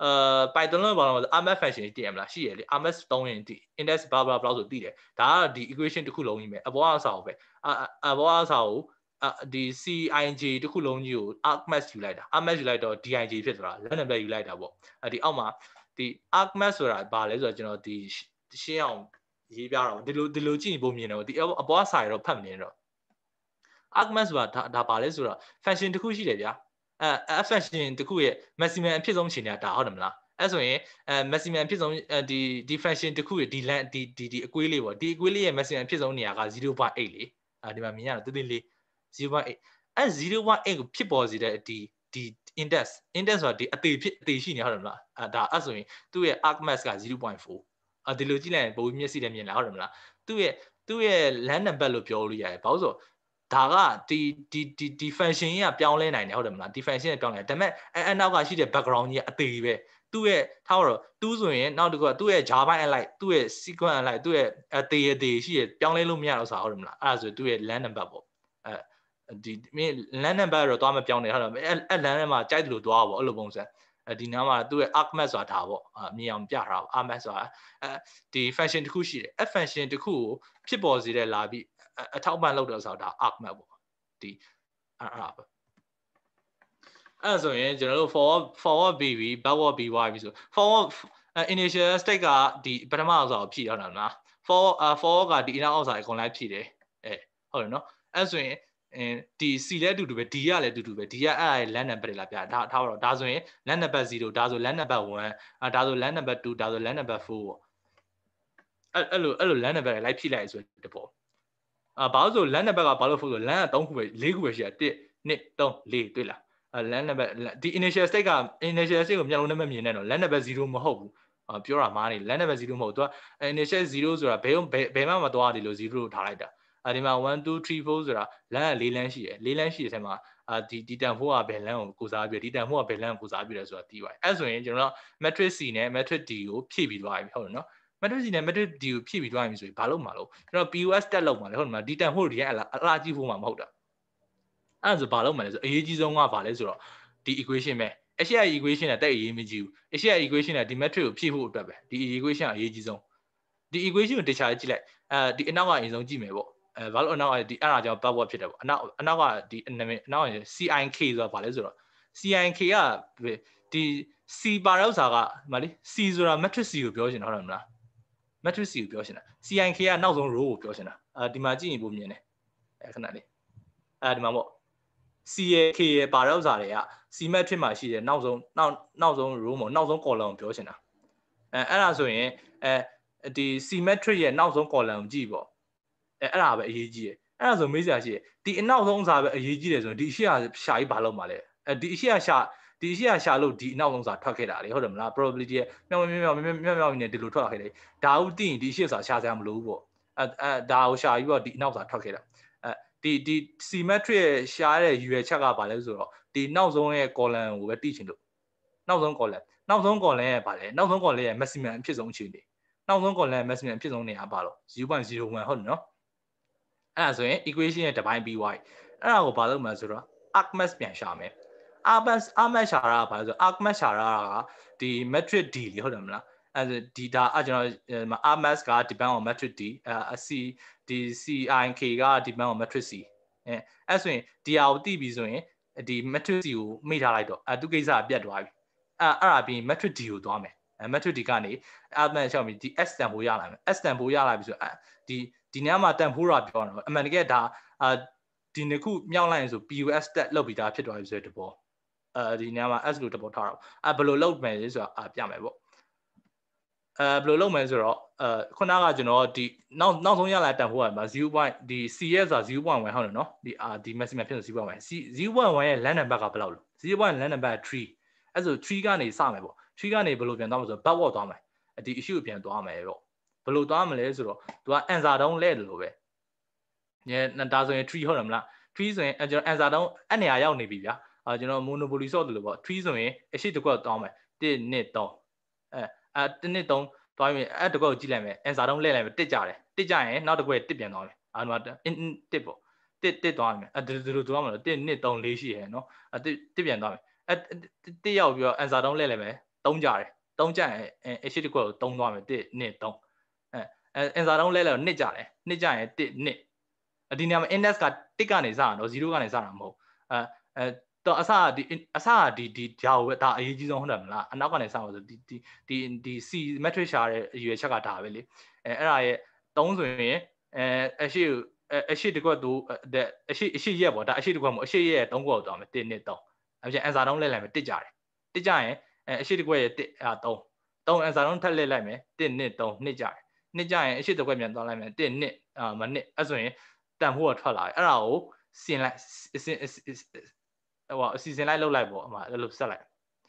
python လို့ဘာလို့လဲ argmax function တည်ရမလားရှိရလေ argmax တောင်းရင်ဒီ index ဘာလို့ဆိုသိတယ်ဒါကဒီ equation တစ်ခုလုံးကြီးပဲအပေါ်အစာကိုပဲအပေါ်အစာကိုဒီ CIJ တစ်ခုလုံးကြီးကို argmax ယူလိုက်တာ argmax ယူလိုက်တော့ DIJ ဖြစ်သွားတာ land number ယူလိုက်တာပေါ့ဒီအောက်မှာဒီ argmax ဆိုတာဘာလဲဆိုတော့ကျွန်တော်ဒီရှင်းအောင်ရေးပြတော့ဒီလိုကြည့်ရင်ပုံမြင်တယ်ဒီအပေါ်အစာရတော့ဖတ်မနေတော့ argmax ဆိုတာဒါပါလဲဆိုတော့ function တစ်ခုရှိတယ်ဗျာfunction တစ်ခုရဲ့ maximum အဖြစ်ဆုံးချိန်နေတာဟုတ်တယ်မလားအဲ့ဆိုရင် maximum အဖြစ်ဆုံးဒီ function တစ်ခုရဲ့ဒီအကွေးလေးပေါ့ဒီအကွေးလေးရဲ့ maximum အဖြစ်ဆုံးနေရာက 0.8 လေဒီမှာမြင်ရတော့တိလေး 0.8 အဲ့ 0.8 ကိုဖြစ်ပေါ်စေတဲ့ဒီ index ဆိုတာဒီအသေးရှိနေဟုတ်တယ်မလားဒါအဲ့ဆိုရင်သူ့ရဲ့ argmax က 0.4ဒီလိုကြည့်လိုက်ရင်ပုံမျက်စိနဲ့မြင်လာဟုတ်တယ်မလားသူ့ရဲ့ land number လို့ပြောလို့ရတယ်ဘာလို့ဆိုဒါကဒီ function ကြီးကပြောင်းလဲနိုင်တယ်ဟုတ်တယ်မလားဒီ function ကပြောင်းလဲဒါပေမဲ့အနောက်ကရှိတဲ့ background ကြီးကအသေးပဲသူ့ရဲ့ထားတော့2ဆိုရင်နောက်တစ်ခုကသူ့ရဲ့ Java အလိုက်သူ့ရဲ့ sequence အလိုက်သူ့ရဲ့အသေးရှိရပြောင်းလဲလို့မရတော့ဆိုဟုတ်တယ်မလားအဲ့ဒါဆိုသူ့ရဲ့ land number ပေါ့ဒီland number တော့သွားမပြောင်းနေဟုတ်တယ်အဲ့ land ထဲမှာကြိုက်တယ်လို့သွားပေါ့အဲ့လိုပုံစံဒီနားမှာသူ့ရဲ့ argmax ဆိုတာဒါပေါ့မြင်အောင်ပြထားတာ argmax ဆိုတာဒီ function တစ်ခုရှိတယ်အဲ့ function တစ်ခုကိုဖြစ်ပေါ်စေတဲ့လာပြီးအထောက်ပံ့လုပ်တော့ဆိုတာ argmax ပေါ့ဒီအဲ့ပဲအဲ့ဆိုရင်ကျွန်တော်တို့ forward ပြီးပြီ backward ပြီးသွားပြီဆို forward initial state ကဒီပထမဥစ္စာကိုဖြည့်ထားတာလား forward ကဒီအနောက်ဥစ္စာအကုန်လိုက်ဖြည့်တယ်ဟုတ်တယ်နော်အဲ့ဆိုရင်ဒီ C လည်းအတူတူပဲ D ကလည်းအတူတူပဲ D ကအဲ့ land number တွေလာပြထားတော့ဒါဆိုရင် land number 0ဒါဆို land number 1ဒါဆို land number 2ဒါဆို land number 4ပေါ့အဲ့လို land number တွေလိုက်ဖြည့်လိုက်ဆိုတပေါ့ဘာလို့ဆို land number ကဘာလို့ဖို့ဆို land က3ခုပဲ4ခုပဲရှိတာ1 2 3 4တွေ့လားland number ဒီ initial state ကိုမျက်လုံးနဲ့မမြင်နဲ့တော့ land number 0မဟုတ်ဘူးပြောတာမှားနေ land number 0မဟုတ်သူက initial 0ဆိုတာဘယ်မှမသွားတယ်လို့0ထားလိုက်တာဒီမှာ1 2 3 4ဆိုတာ land က4 land ရှိတယ်4 land ရှိတဲ့အချိန်မှာဒီတန်ဖိုးကဘယ် land ကိုကိုစားပြီးဒီတန်ဖိုးကဘယ် land ကိုကိုစားပြီးလဲဆိုတာသိပါတယ်အဲ့ဆိုရင်ကျွန်တော်တို့ matrix C နဲ့ matrix D ကိုဖြည့်ပြီးသွားပြီဟုတ်တယ်နော် matrix C နဲ့ matrix D ကိုဖြည့်ပြီးသွားပြီဆိုရင်ဘာလုပ်မှာလို့ကျွန်တော် POS တက်လုပ်မှာလေဟုတ်တယ်မလားဒီတန်ဖိုးတွေကအလားကြီးဖို့မှာမဟုတ်တာအဲ့ဒါဆိုဘာလုပ်မှာလဲဆိုအရေးကြီးဆုံးကဘာလဲဆိုတော့ဒီ equation ပဲအရှိရ equation နဲ့တက်အရေးမကြီးဘူးအရှိရ equation နဲ့ဒီ matrix ကိုဖြည့်ဖို့အတွက်ပဲဒီ equation ကအရေးကြီးဆုံးဒီ equation ကိုတခြားကြည့်လိုက်ဒီအနောက်ကအရင်ဆုံးကြည့်မယ်ပေါ့ဘာလို့အနောက်ကဒီအဲ့ဒါကြောင့် backward ဖြစ်တယ်ပေါ့အနောက်ကဒီအနောက်က CIK ဆိုတာဘာလဲဆိုတော့ CIK ကဒီ C ပါတဲ့ဥစ္စာကမလေး C ဆိုတာ matrix C ကိုပြောချင်တာဟုတ်တယ်မလား matrix C ကိုပြောချင်တာ CIK ကနောက်ဆုံး row ကိုပြောချင်တာဒီမှာကြည့်ရင်ပုံမြင်တယ်ခဏလေးဒီမှာပေါ့ C ရ K ရပါတဲ့ဥစ္စာတွေက C matrix မှာရှိတယ်နောက်ဆုံး row မှာနောက်ဆုံး column ကိုပြောချင်တာအဲ့ဒါဆိုရင်ဒီ C matrix ရဲ့နောက်ဆုံး column ကိုကြည့်ပေါ့အဲ့ဒါပဲအရေးကြီးတယ်အဲ့ဒါဆိုမေးစရာရှိတယ်ဒီအနောက်ဆုံးဥစ္စာပဲအရေးကြီးတယ်ဆိုရင်ဒီအရှိရာရှာကြီးဘာလုပ်မှာလဲဒီအရှိရာရှာလို့ဒီအနောက်ဆုံးဥစ္စာထွက်ခဲ့တာလေဟုတ်တယ်မလား probability ရဲ့မြောက်နေဒီလိုထွက်လာခဲ့တယ်ဒါဟုတ်သိရင်ဒီအရှိရာရှာစရာမလိုဘူးပေါ့ဒါကိုရှာပြီးတော့ဒီအနောက်ဥစ္စာထွက်ခဲ့တာဒီ C matrix ရဲ့ရှားတဲ့ရွယ်ချက်ကဘာလဲဆိုတော့ဒီနောက်ဆုံးရဲ့ column ကိုပဲသိချင်လို့နောက်ဆုံး column ရဲ့ဘာလဲနောက်ဆုံး column ရဲ့ maximum အဖြစ်ဆုံးအခြေအနေနောက်ဆုံး column ရဲ့ maximum အဖြစ်ဆုံးနေရာပါလို့ 0.01 ဟုတ်တယ်နော်အဲ့ဒါဆိုရင် equation ရဲ့တစ်ပိုင်းပြီးသွားပြီအဲ့ဒါကိုဘာလုပ်မလဲဆိုတော့ argmax ပြန်ရှာမယ် argmax ရှာတာကဘာလဲဆိုတော့ argmax ရှာတာကဒီ matrix D လေဟုတ်တယ်မလားအဲ့ဒီဒါကျွန်တော် argmax က depend on matrix D C ဒီ CIK က depend on matrix C အဲ့ဆိုရင်ဒီဟာကိုသိပြီဆိုရင်ဒီ matrix C ကိုမိထားလိုက်တော့သူကိစ္စကပြတ်သွားပြီအဲ့ဒါပြီး matrix D ကိုသွားမယ်matrix D ကနေ argmax ရှောက်ပြီးဒီ S တန်ဖိုးရလာမယ် S တန်ဖိုးရလာပြီဆိုဒီနေရာမှာတန်ဖိုးတာပြောတော့အမှန်တကယ်ဒါဒီနှစ်ခုမြောက်လိုက်ရင်ဆို POS တက်လောက်ပြီးသားဖြစ်သွားပြီဆိုတဲ့တဘောဒီနေရာမှာ S လို့တဘောထားတော့ဘယ်လိုလုပ်မယ်လဲဆိုတာပြမယ်ပေါ့ဘယ်လိုလုပ်မယ်ဆိုတော့ခုနကကျွန်တော်ဒီနောက်ဆုံးရလာတန်ဖိုးက0. ဒီ C ရဲ့ဆိုတာ 0.1 ဟုတ်တယ်နော်ဒီ maximum ဖြစ်ဆို 0.1 0.1 ရဲ့ land number ကဘယ်လောက်လဲ 0.1 land number 3အဲ့ဆို3ကနေစမယ်ပေါ့3ကနေဘယ်လိုပြန်သွားမလဲဆိုတော့ backward သွားမယ်ဒီ issue ကိုပြန်သွားမယ်ပေါ့ဘယ်လိုသွားမလဲဆိုတော့သူက answer တုံးလဲတယ်လို့ပဲဒါဆိုရင်3ဟုတ်တယ်မလား3ဆိုရင်ကျွန်တော် answer တုံးအဲ့နေရာရောက်နေပြီဗျာကျွန်တော် monopoly ဆော့တယ်လို့ပေါ့3ဆိုရင်အရှိတစ်ခွက်သွားမယ်1 2 3 1 2 3သွားပြီအဲ့တစ်ခွက်ကိုကြည့်လိုက်မယ် answer တုံးလဲလိုက်မယ်တစ်ကြတယ်တစ်ကြရင်နောက်တစ်ခွက်တစ်ပြန်သွားမယ်ဒီမှာတစ်ပေါ့တစ်သွားမယ်ဒီလိုသွားမှာလို့1 2 3 4ရှိရယ်နော်တစ်ပြန်သွားမယ်တစ်ရောက်ပြီးတော့ answer တုံးလဲလိုက်မယ်3ကြတယ်3ကြရင်အရှိတစ်ခွက်ကို3သွားမယ်1 2 3answer တုံးလဲလိုက်တော့2ကြတယ်2ကြရင်1 2ဒီနေရာမှာ index က1ကနေစတာနော်0ကနေစတာမဟုတ်တော့အစဒီဒါကိုပဲဒါအရေးကြီးဆုံးဟုတ်တယ်မလားအနောက်ကနေစပါဆိုဒီ C matrix ရှာတဲ့အရွယ်ချက်ကဒါပဲလေအဲ့ဒါရဲ့3ဆိုရင်အရှိတစ်ခွက်တို့အရှိရက်ပေါ့ဒါအရှိတစ်ခွက်မဟုတ်အရှိရက်3ခွက်ကိုသွားမယ်1 2 3အဲ့ပြန် answer တုံးလဲလိုက်မယ်1ကြတယ်1ကြရင်အရှိတစ်ခွက်ရဲ့3 answer တုံးထပ်လဲလိုက်မယ်1 2 3 2ကြတယ်2ကြရင်အရှိတစ်ခွက်ပြန်သွားလိုက်မယ်1 2မနစ်အဲ့ဆိုရင်တန်ဖိုးကထွက်လာတယ်အဲ့ဒါကိုဆင်လိုက်အစီအစဉ်လိုက်လုပ်လိုက်ပေါ့အဲ့လိုဆက်လိုက်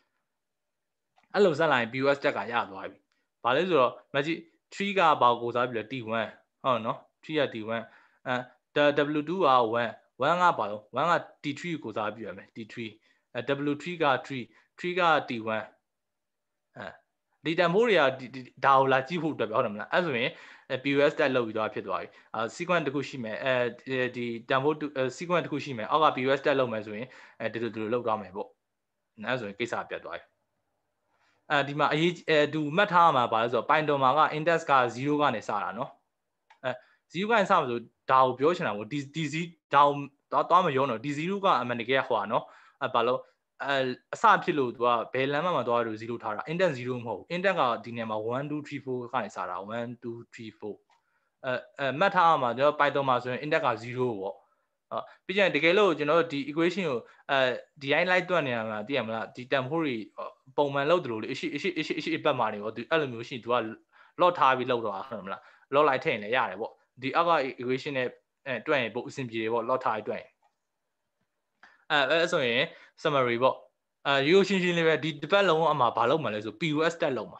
ရင် POS တက်ကရသွားပြီဘာလဲဆိုတော့မကြည့်3ကဘာကိုစားပြီလဲ T1 ဟုတ်နော်3က T1 W2 က1ကဘာလို့1က T3 ကိုစားပြီရမယ် T3 W3 က3က T1 ဒီတန်ဖိုးတွေကဒါကိုလာကြည့်ဖို့အတွက်ပဲဟုတ်တယ်မလားအဲ့ဆိုရင်POS တက်လုပ်ပြီးတော့ဖြစ်သွားပြီsequence တစ်ခုရှိမယ်ဒီတန်ဖိုး sequence တစ်ခုရှိမယ်အောက်က POS တက်လုပ်မယ်ဆိုရင်ဒီလိုလုပ်သွားမယ်ပေါ့အဲ့ဆိုရင်ကိစ္စပြတ်သွားပြီဒီမှာအရေးသူမှတ်ထားရမှာပါလဲဆိုတော့ Python မှာက index က0ကနေစတာနော်0ကနေစမှာဆိုဒါကိုပြောချင်တာပေါ့ဒီဒါကိုသွားမရောတော့ဒီ 0ကအမှန်တကယ်ဟွာနော်ဘာလို့အစဖြစ်လို့သူကဘယ်လမ်းမှာသွားလို့0ထားတာ index 0မဟုတ် index ကဒီနေရာမှာ1 2 3 4ကနေစတာ1 2 3 4မှတ်ထားရမှာကျွန်တော် Python မှာဆိုရင် index က0ပေါ့ပြီးကြရင်တကယ်လို့ကျွန်တော်တို့ဒီ equation ကိုဒီတိုင်းလိုက်တွက်နေရမှာသိရမလားဒီတန်ဖိုးတွေပုံမှန်လောက်တယ်လို့လေအရှိပတ်မှာနေပေါ့ဒီအဲ့လိုမျိုးရှိရင်သူက log ထားပြီးလောက်တော့ဟုတ်မလား log လိုက်ထည့်ရင်လည်းရတယ်ပေါ့ဒီအောက်က equation နဲ့တွက်ရင်ပိုအဆင်ပြေတယ်ပေါ့ log ထားပြီးတွက်ရင်အဲ့ဆိုရင် summary ပေါ့ရိုးရှင်းရှင်းလေးပဲဒီတစ်ပတ်လုံးအမှာဘာလုပ်မှာလဲဆို POS တက်လုပ်မှာ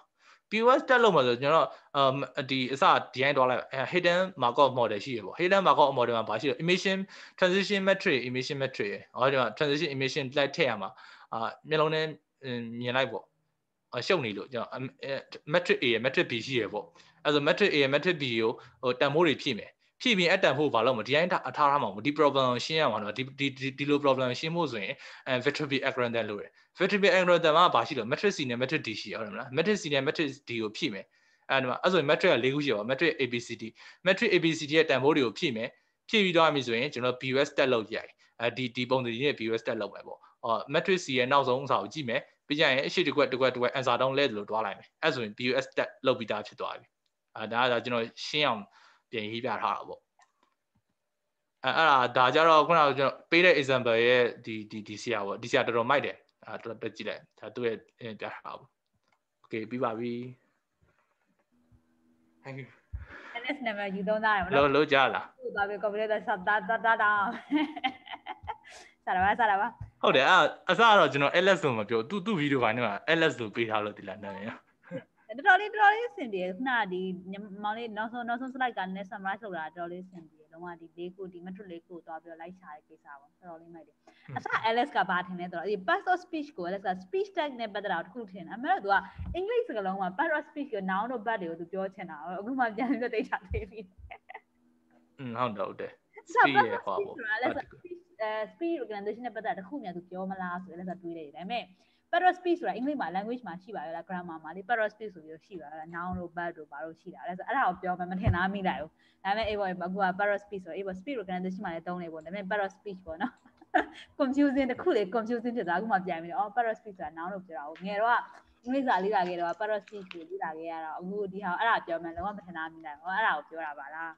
POS တက်လို့မှာဆိုကျွန်တော်ဒီအစဒီတိုင်းသွားလိုက် hidden markup model ရှိရပေါ့ hidden markup model မှာဘာရှိလဲ emission transition metric emission metric ဟောဒီမှာ transition emission လိုက်ထည့်ရမှာမျက်လုံးနဲ့မြင်လိုက်ပေါ့ရှုပ်နေလို့ကျွန်တော် metric A ရယ် metric B ရှိရပေါ့အဲ့ဆို metric A ရယ် metric B ကိုတန်ဖိုးတွေဖြည့်မယ်ဖြည့်ပြီးအတန်ဖို့ဘာလို့မဒီတိုင်းထားထားမှာမဒီ problem ကိုရှင်းရမှာတော့ဒီလို problem ရှင်းဖို့ဆိုရင်vector algorithm လို့ရတယ် vector algorithm မှာဘာရှိလဲ matrix C နဲ့ matrix D ရှိဟုတ်တယ်မလား matrix C နဲ့ matrix D ကိုဖြည့်မယ်အဲ့ဆိုရင် matrix က၄ခုရှိပါ matrix ABCD matrix ABCD ရဲ့တန်ဖိုးတွေကိုဖြည့်မယ်ဖြည့်ပြီးတော့ပြီဆိုရင်ကျွန်တော် POS တက်လုပ်ရိုက်ဒီပုံစံကြီးနဲ့ POS တက်လုပ်မယ်ပေါ့matrix C ရဲ့နောက်ဆုံးအစာကိုကြည့်မယ်ပြီးကြရင်အရှိတစ်ခွက် answer တောင်းလဲလို့တွားလိုက်မယ်အဲ့ဆိုရင် POS တက်လုပ်ပြီးသားဖြစ်သွားပြီဒါကကျွန်တော်ရှင်းအောင်ပြန်ရေးပြထားတာပေါ့အဲ့ဒါကြတော့ခုနကကျွန်တော်ပေးတဲ့ example ရဲ့ဒီဆရာပေါ့ဒီဆရာတော်တော်မိုက်တယ်တော်တော်တက်ကြည့်လိုက်ဒါသူ့ရဲ့ပြထားတာပေါ့ okay ပြီးပါပြီ thank you NS နာမည်ယူသုံးသားတယ်မလို့လို့ကြားလားဟုတ်ပါပြီ computer စတာစားပါဟုတ်တယ်အစတော့ကျွန်တော် LS လို့မပြောသူ့ဗီဒီယိုပိုင်းထဲမှာ LS လို့ပေးထားလို့ဒီလားနာမည်တော်လေးအဆင်ပြေခုနကဒီမောင်လေးနောက်ဆုံး slide ကလည်း summarize လုပ်တာတော်လေးအဆင်ပြေလုံးဝဒီ၄ခုဒီ metric ၄ခုကိုသွားပြီးတော့လိုက်ရှာတဲ့ကိစ္စပေါ့တော်လေးမိုက်တယ်အစ LS ကဘာထင်လဲဆိုတော့ဒီ part of speech ကို LS က speech tag နဲ့ပတ်သက်တာတခုထင်တယ်အမေကသူကအင်္ဂလိပ်စကားလုံးမှာ part of speech ကို noun တို့ verb တွေကိုသူပြောချင်တာအခုမှပြန်ပြီးတော့သိချသေးပြီဟုတ်တယ် speech ရဲ့ဟောပေါ့ speech recognition နဲ့ပတ်သက်တာတခုမှသူပြောမလားဆိုလည်းတွေးတယ်ဒါပေမဲ့ parrot speech ဆိုတာအင်္ဂလိပ်မှာ language မှာရှိပါရဲ့လား grammar မှာလေ parrot speech ဆိုပြီးတော့ရှိပါရဲ့ noun တို့ verb တို့ဘာလို့ရှိတာလဲဆိုအဲ့ဒါကိုပြောမှမထင်သားမိလိုက်ဘူးဒါပေမဲ့အေးပေါ့အခုက parrot speech ဆိုအေးပေါ့ speech recognition မှာလည်းသုံးနေပေါ့ဒါပေမဲ့ parrot speech ပေါ့နော် confusing တခုလေ confusing ဖြစ်သွားအခုမှပြန်ပြီးတော့ parrot speech ဆိုတာ noun လို့ပြောတာဟုတ်ငယ်တော့အင်္ဂလိပ်စာလေ့လာခဲ့တော့ parrot speech ကိုလေ့လာခဲ့ရတော့အခုဒီဟာအဲ့ဒါပြောမှလုံးဝမထင်သားမိလိုက်ဘူးအဲ့ဒါကိုပြောတာပါလား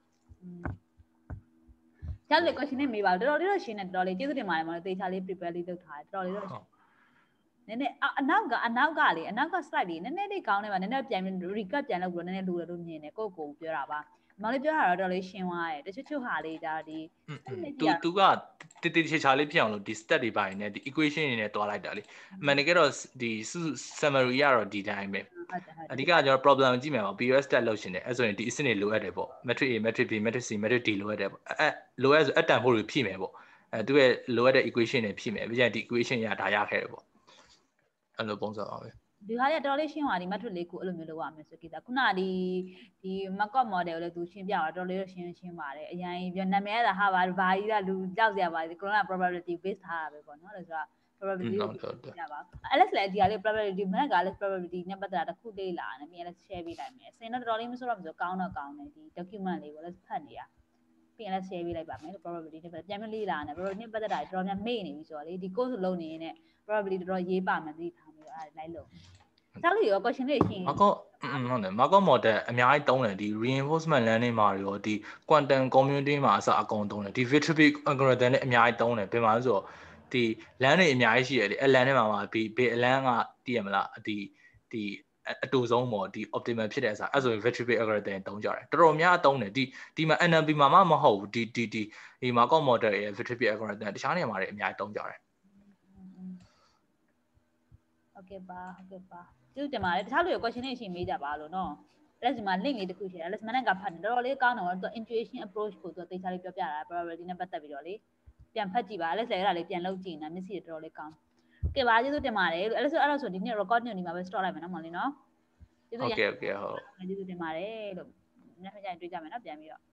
ကျန်တဲ့ question နဲ့မေးပါတော်တော်လေးတော့ရှင်းနေတော်တော်လေးကျေးဇူးတင်ပါတယ်မောင်လေးသေချာလေး prepare လေးလုပ်ထားတယ်တော်တော်လေးတော့နည်းနည်းအနောက်က slide လေးနည်းနည်းလေးကောင်းနေပါနည်းနည်းပြန် recap ပြန်လုပ်ပြီးတော့နည်းနည်းလိုတယ်လို့မြင်တယ်ကိုပြောတာပါမောင်လေးပြောတာတော့တော်လေးရှင်းသွားတယ်တချို့ဟာလေးဒါဒီသူကတိချာလေးဖြစ်အောင်လို့ဒီ stat တွေပိုင်းနဲ့ဒီ equation တွေနဲ့တွားလိုက်တာလေအမှန်တကယ်တော့ဒီ summary ကတော့ဒီတိုင်းပဲအဓိကကျွန်တော် problem ကြည့်မယ်ပါ POS stat လုပ်ရှင်တယ်အဲ့ဆိုရင်ဒီအဆင့်တွေလိုအပ်တယ်ပေါ့ matrix A matrix B matrix C matrix D လိုအပ်တယ်ပေါ့လိုအပ်ဆိုအတန်ဖို့တွေဖြည့်မယ်ပေါ့သူရဲ့လိုအပ်တဲ့ equation တွေဖြည့်မယ်ပြီးရင်ဒီ equation ရဒါရခဲ့တယ်ပေါ့အဲ့လိုပုံစံပါပဲဒီဟာလေးတော်လေးရှင်းသွားဒီ matrix လေးကိုအဲ့လိုမျိုးလုပ်ရမယ်ဆိုကိစ္စခုနဒီ markup model ကိုလည်းသူရှင်းပြတာတော်လေးတော့ရှင်းပါတယ်အရင်ပြောနာမည်ရတာဟာဘာကြီးလားလူကြောက်စရာပါဒီ corona probability base ထားတာပဲပေါ့နော်ဒါဆိုတော့ probability ကိုပြပါ LS လည်းဒီဟာလေး probability မက်ကလည်း probability နဲ့ပတ်သက်တာတစ်ခုလေးလာတယ်မြန်လည်း share ပေးလိုက်မယ်စင်တော့တော်လေးမဆိုတော့မဆိုကောင်းတော့ကောင်းတယ်ဒီ document လေးကိုလည်းဖတ်နေရပြန်လည်း share ပေးလိုက်ပါမယ် probability နဲ့ပတ်သက်ပြန်မလေးလာနေ probability နဲ့ပတ်သက်တာတော်တော်များမေ့နေပြီဆိုတော့လေဒီ course လုံးနေရင် probability တော်တော်ရေးပါမယ်သိထားပြီးတော့အဲ့လိုက်လို့စားလို့ရော question လေးရှင်းဟုတ်တယ် markup model အများကြီးသုံးတယ်ဒီ reinforcement learning မှာရောဒီ quantum computing မှာအစအကုန်သုံးတယ်ဒီ vectorial algorithm နဲ့အများကြီးသုံးတယ်ပြန်ပါလို့ဆိုတော့ဒီ LAN တွေအများကြီးရှိတယ်လေအဲ့ LAN ထဲမှာဘေး LAN ကတည်ရမလားဒီအတူဆုံးပေါ့ဒီ optimal ဖြစ်တဲ့အစားအဲ့ဆိုရင် vectorial algorithm သုံးကြတယ်တော်တော်များသုံးတယ်ဒီမှာ NLP မှာမဟုတ်ဘူးဒီ markup model ရဲ့ vectorial algorithm တခြားနေရာမှာအများကြီးသုံးကြတယ်ဟုတ်ကဲ့ပါကျေးဇူးတင်ပါတယ်တခြားလူတွေ question တွေရှင်းမေးကြပါလို့နော်အဲ့ဒီမှာ link လေးတစ်ခုရှိတယ်အဲ့ဒါမနက်ကဖတ်နေတော်တော်လေးကောင်းတယ်တော့ intuition approach ကိုသူသေချာလေးပြောပြတာ probability နဲ့ပတ်သက်ပြီးတော့လေပြန်ဖတ်ကြည့်ပါအဲ့ဒါလေးပြန်လုပ်ကြည့်နေတာမျက်စိတော်တော်လေးကောင်းကဲပါကျေးဇူးတင်ပါတယ်လို့အဲ့ဒါဆိုဒီနေ့ record နေမှာပဲ stop လိုက်မယ်နော်မောင်လေးနော်ကျေးဇူးဟုတ်ကျေးဇူးတင်ပါတယ်လို့ညနေကျရင်တွေ့ကြမယ်နော်ပြန်ပြီးတော့